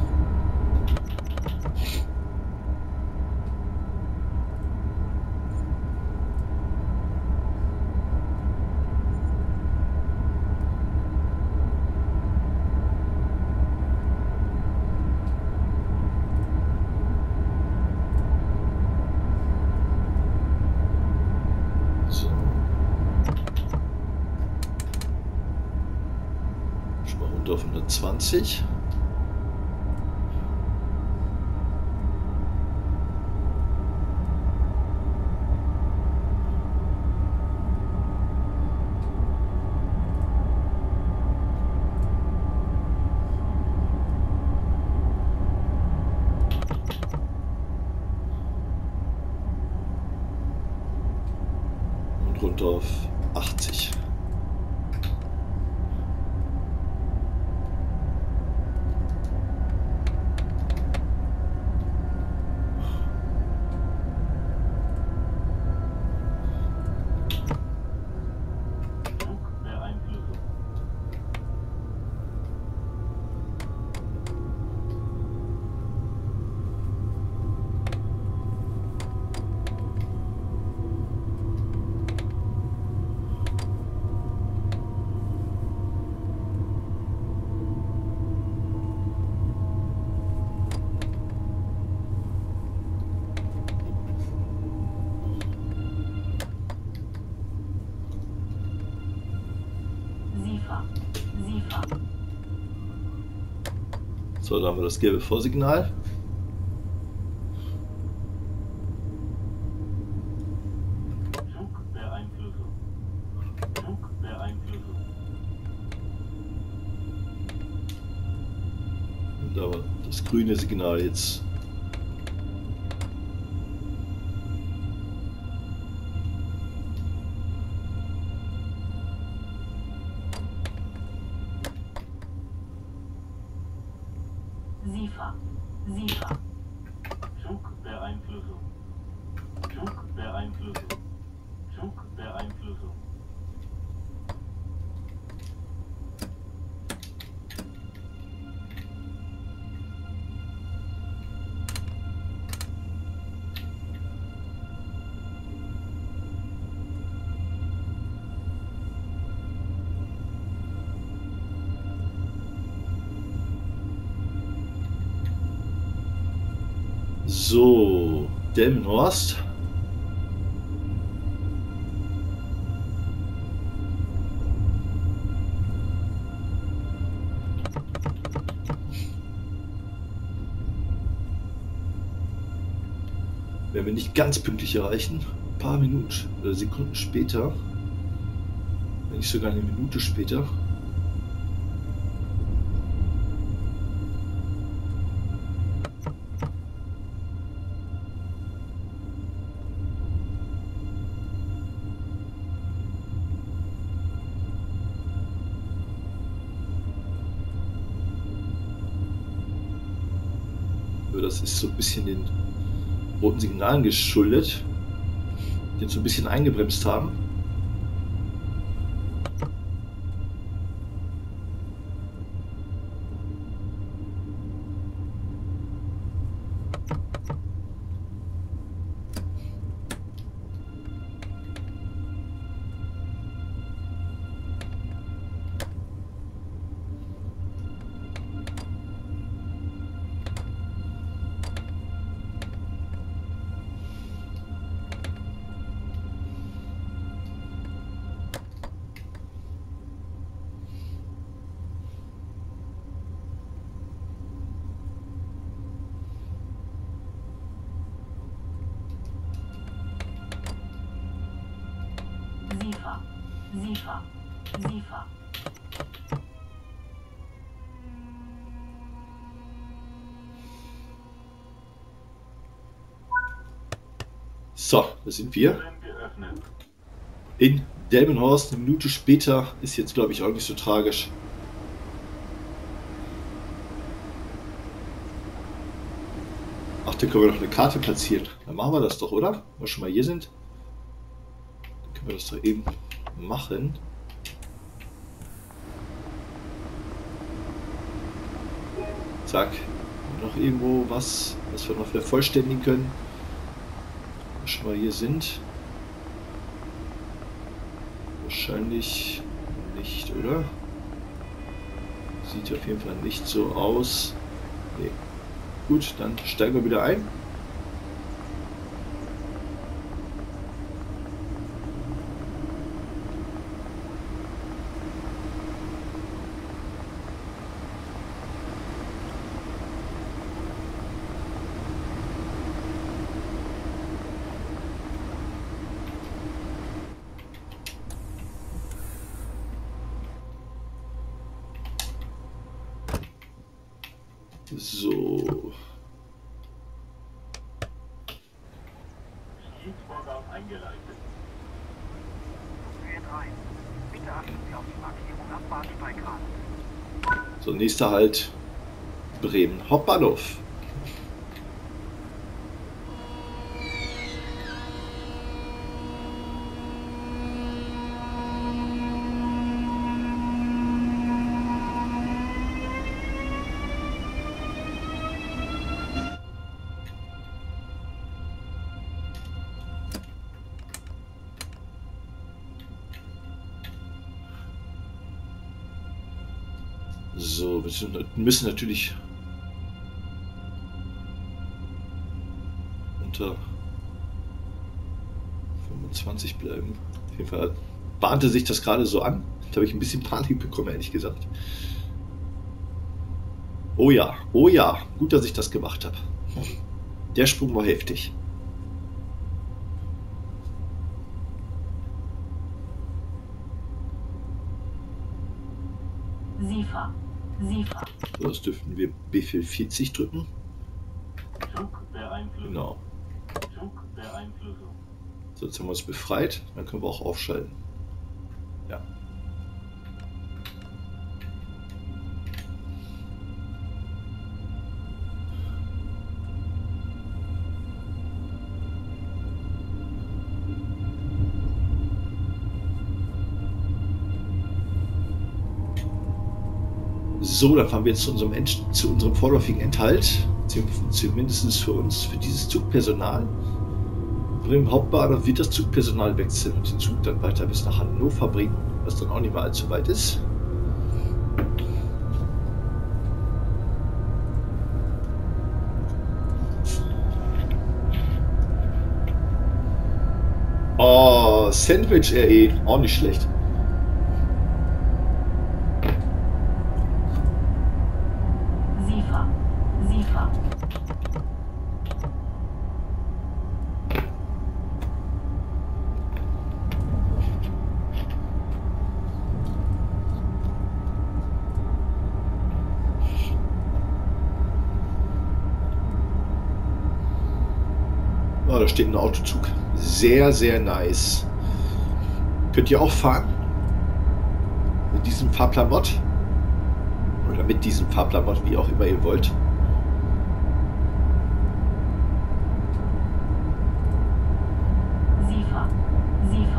Auf 120. Und runter auf 80. So, da haben wir das gelbe Vorsignal. Und aber das grüne Signal jetzt. So, Delmenhorst. Werden wir nicht ganz pünktlich erreichen. Ein paar Minuten oder Sekunden später. Wenn nicht sogar eine Minute später. Das ist so ein bisschen den roten Signalen geschuldet, die jetzt so ein bisschen eingebremst haben. SIFA. So, da sind wir. In Delmenhorst, eine Minute später, ist jetzt glaube ich auch nicht so tragisch. Ach, dann können wir noch eine Karte platzieren. Dann machen wir das doch, oder? Wenn wir schon mal hier sind. Dann können wir das doch eben machen. Zack. Noch irgendwo was wir noch vervollständigen können. Wenn wir schon mal hier sind. Wahrscheinlich nicht, oder? Sieht auf jeden Fall nicht so aus. Nee. Gut, dann steigen wir wieder ein. So. Flugvorgang eingeleitet. Bitte achten Sie auf die Markierung am Bahnsteigrand. So, nächster Halt Bremen Hauptbahnhof. So, wir müssen natürlich unter 25 bleiben. Auf jeden Fall bahnte sich das gerade so an. Da habe ich ein bisschen Panik bekommen, ehrlich gesagt. Oh ja, gut, dass ich das gemacht habe. Der Sprung war heftig. SIFA. So, das dürften wir Befehl 40 drücken. Zugbeeinflussung. Genau. Zugbeeinflussung. So, jetzt haben wir uns befreit. Dann können wir auch aufschalten. Ja. So, dann fahren wir jetzt zu unserem vorläufigen Endhalt, zumindest für uns, für dieses Zugpersonal. Bremen Hauptbahnhof wird das Zugpersonal wechseln und den Zug dann weiter bis nach Hannover bringen, was dann auch nicht mehr allzu weit ist. Sandwich RE, auch nicht schlecht. SIFA. SIFA. Oh, da steht ein Autozug. Sehr, sehr nice. Könnt ihr auch fahren? Mit diesem Fahrplan-Mod? Oder mit diesem Fahrplan-Mod, wie auch immer ihr wollt. SIFA. SIFA.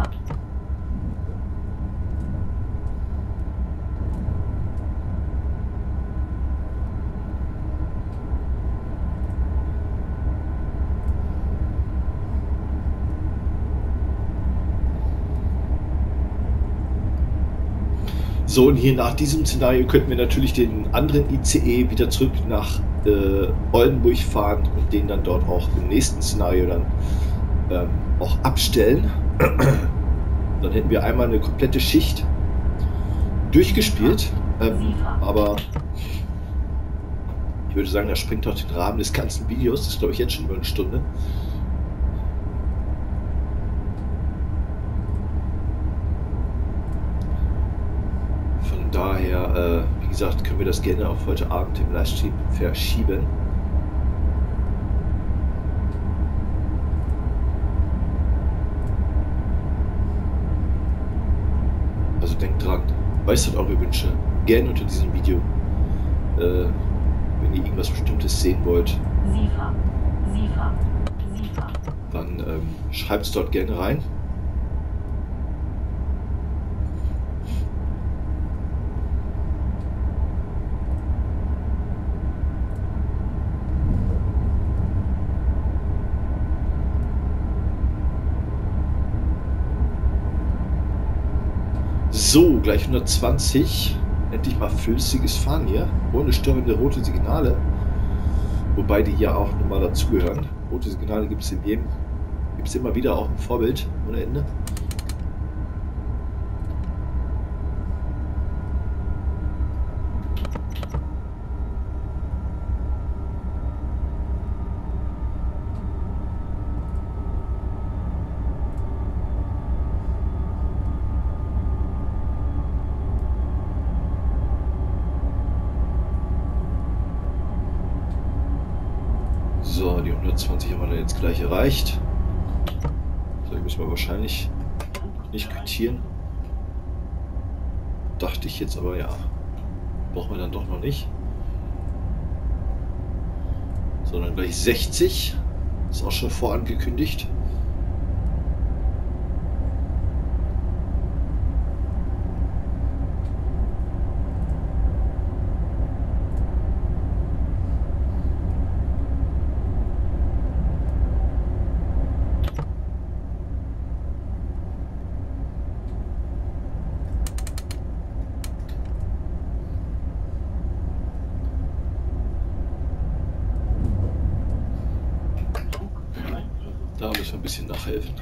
So, und hier nach diesem Szenario könnten wir natürlich den anderen ICE wieder zurück nach Oldenburg fahren und den dann dort auch im nächsten Szenario dann auch abstellen. Dann hätten wir einmal eine komplette Schicht durchgespielt, aber ich würde sagen, das sprengt auch den Rahmen des ganzen Videos. Das ist, glaube ich, jetzt schon über eine Stunde. Von daher, wie gesagt, können wir das gerne auf heute Abend im Livestream verschieben. Also denkt dran, äußert eure Wünsche gerne unter diesem Video, wenn ihr irgendwas Bestimmtes sehen wollt. SIFA. SIFA. SIFA. Dann schreibt es dort gerne rein. So, gleich 120. Endlich mal flüssiges Fahren hier. Ohne störende rote Signale. Wobei die ja auch nochmal dazugehören. Rote Signale gibt es immer wieder auch im Vorbild ohne Ende. So, die 120 haben wir dann jetzt gleich erreicht. So, die müssen wir wahrscheinlich nicht quittieren. Dachte ich jetzt aber, ja. Brauchen wir dann doch noch nicht. Sondern gleich 60. Ist auch schon vorangekündigt. Da müssen wir ein bisschen nachhelfen.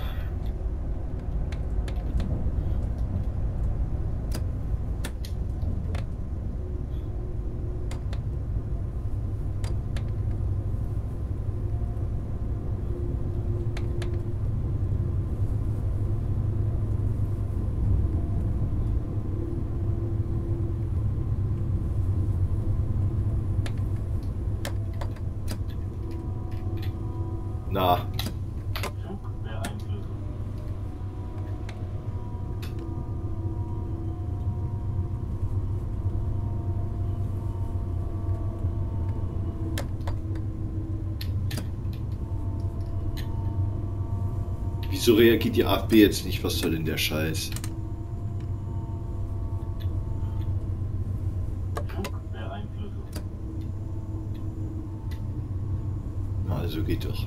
Na. Zugbeeinflussung. Wieso reagiert die AfB jetzt nicht? Was soll denn der Scheiß? Zugbeeinflussung. Na, also geht doch.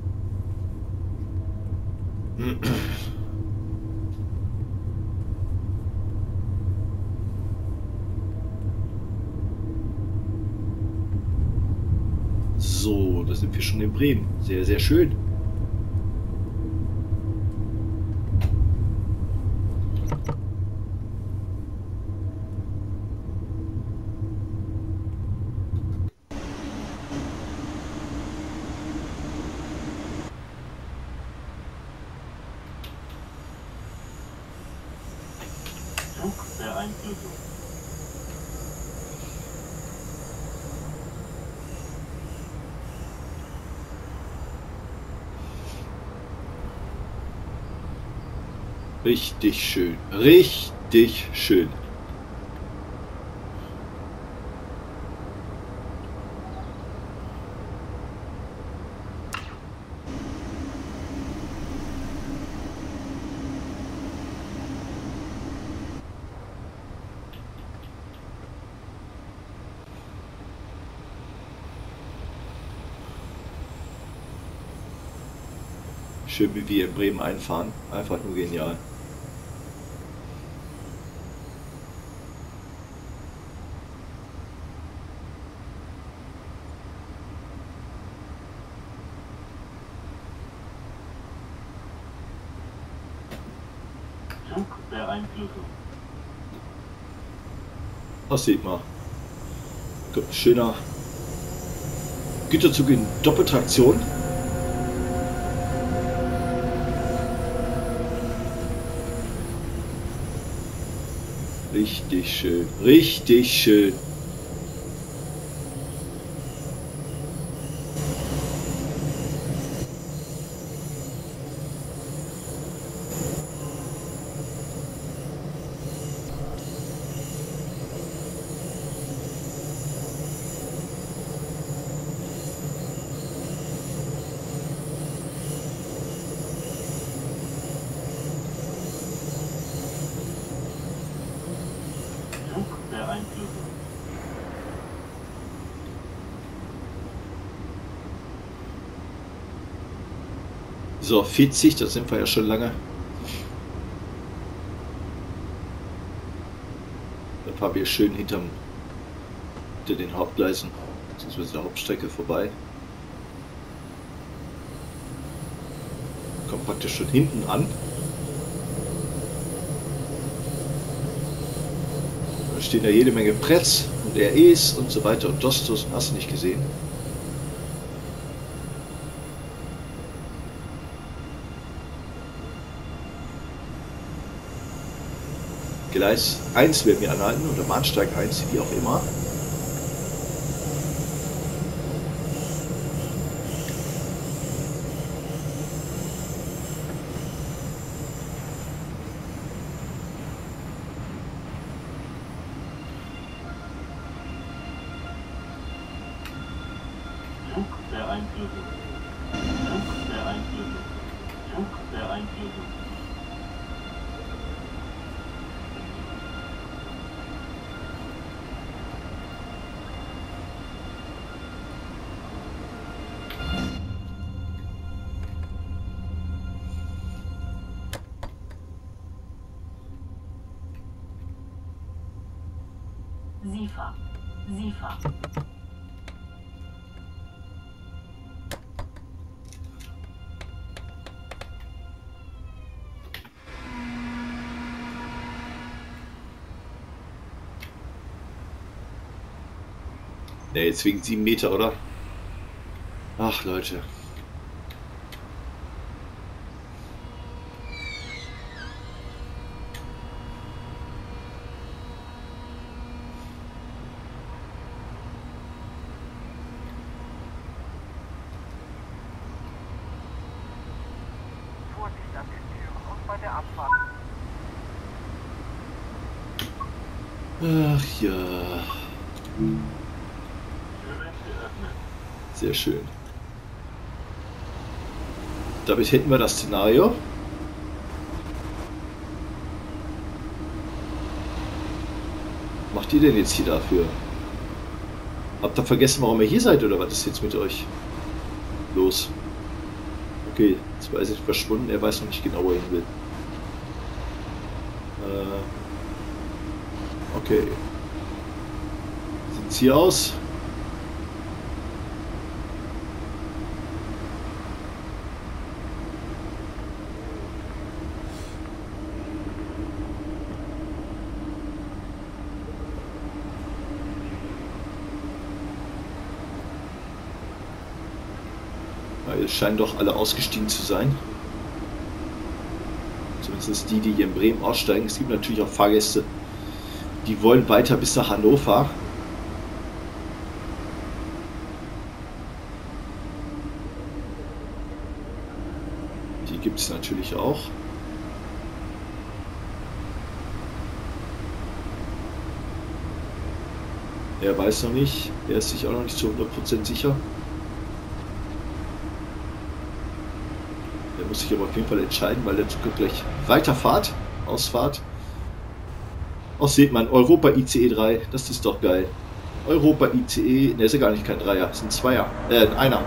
So, da sind wir schon in Bremen. Sehr, sehr schön. Flugbeeinflussung. Richtig schön. Richtig schön. Schön, wie wir in Bremen einfahren. Einfach nur genial. Flugbeeinflussung. Das sieht man. Kommt ein schöner Güterzug in Doppeltraktion. Richtig schön. Richtig schön. Flugbeeinflussung. So, 40, das sind wir ja schon lange. Dann fahren wir schön hinter den Hauptgleisen, beziehungsweise der Hauptstrecke vorbei. Kommt praktisch schon hinten an. Da stehen ja jede Menge Pretz und REs und so weiter und Dostos und hast du nicht gesehen. Gleis 1 werden wir anhalten oder Bahnsteig 1, wie auch immer. Flugbeeinflussung. Flugbeeinflussung. Flugbeeinflussung. SIFA. SIFA. Ne, jetzt wegen 7 Meter, oder? Ach, Leute. Vorsicht an den Türen und bei der Abfahrt. Ach ja. Türen geöffnet. Sehr schön. Damit hätten wir das Szenario. Was macht ihr denn jetzt hier dafür? Habt ihr vergessen, warum ihr hier seid, oder was ist jetzt mit euch los? Okay, jetzt weiß ich verschwunden, er weiß noch nicht genau, wo er hin will. Okay. Sieht's hier aus? Weil es scheinen doch alle ausgestiegen zu sein. Zumindest die hier in Bremen aussteigen. Es gibt natürlich auch Fahrgäste, Die wollen weiter bis nach Hannover. Die gibt es natürlich auch. Er weiß noch nicht. Er ist sich auch noch nicht zu 100% sicher. Er muss sich aber auf jeden Fall entscheiden, weil der Zug gleich weiterfahrt. Ausfahrt. Auch sieht man, Europa ICE 3, das ist doch geil. Europa ICE, ne, ist ja gar nicht kein Dreier, ist ein Zweier, ein Einer.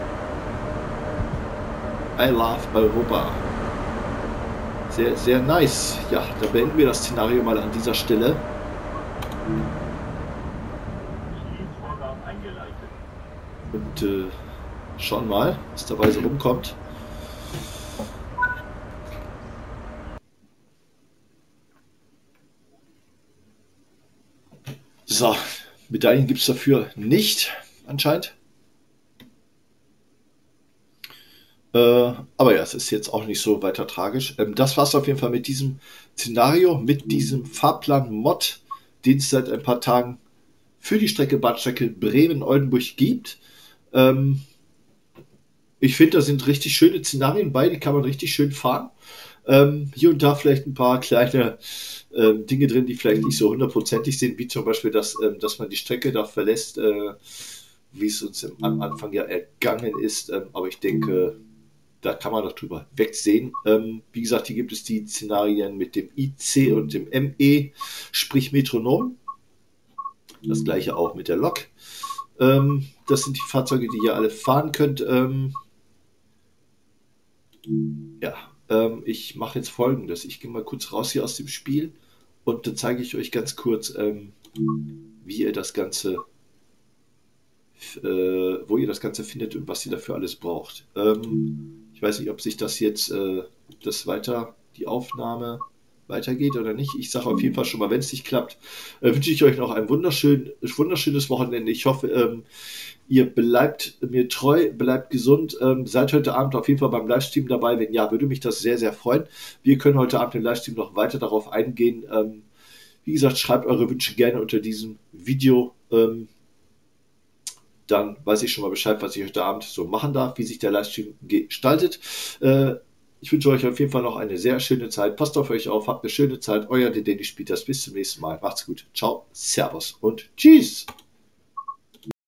I love Europa. Sehr, sehr nice. Ja, dann beenden wir das Szenario mal an dieser Stelle. Zielvorgaben eingeleitet. Und schauen mal, was dabei so rumkommt. So, Medaillen gibt es dafür nicht, anscheinend. Aber ja, es ist jetzt auch nicht so weiter tragisch. Das war es auf jeden Fall mit diesem Szenario, mit diesem Fahrplan-Mod, den es seit ein paar Tagen für die Bahnstrecke Bremen-Oldenburg gibt. Ich finde, da sind richtig schöne Szenarien bei, die kann man richtig schön fahren. Hier und da vielleicht ein paar kleine Dinge drin, die vielleicht nicht so hundertprozentig sind, wie zum Beispiel, dass man die Strecke da verlässt, wie es uns am Anfang ja ergangen ist. Aber ich denke, da kann man doch drüber wegsehen. Wie gesagt, hier gibt es die Szenarien mit dem IC und dem ME, sprich Metronom. Das gleiche auch mit der Lok. Das sind die Fahrzeuge, die ihr alle fahren könnt. Ich mache jetzt Folgendes. Ich gehe mal kurz raus hier aus dem Spiel und dann zeige ich euch ganz kurz, wie ihr das Ganze, wo ihr das Ganze findet und was ihr dafür alles braucht. Ich weiß nicht, ob sich das jetzt die Aufnahme weitergeht oder nicht. Ich sage auf jeden Fall schon mal, wenn es nicht klappt, wünsche ich euch noch ein wunderschönes Wochenende. Ich hoffe, ihr bleibt mir treu, bleibt gesund, seid heute Abend auf jeden Fall beim Livestream dabei. Wenn ja, würde mich das sehr, sehr freuen. Wir können heute Abend im Livestream noch weiter darauf eingehen. Wie gesagt, schreibt eure Wünsche gerne unter diesem Video. Dann weiß ich schon mal Bescheid, was ich heute Abend so machen darf, wie sich der Livestream gestaltet. Ich wünsche euch auf jeden Fall noch eine sehr schöne Zeit. Passt auf euch auf, habt eine schöne Zeit. Euer Dennis Peters. Bis zum nächsten Mal. Macht's gut. Ciao, Servus und Tschüss.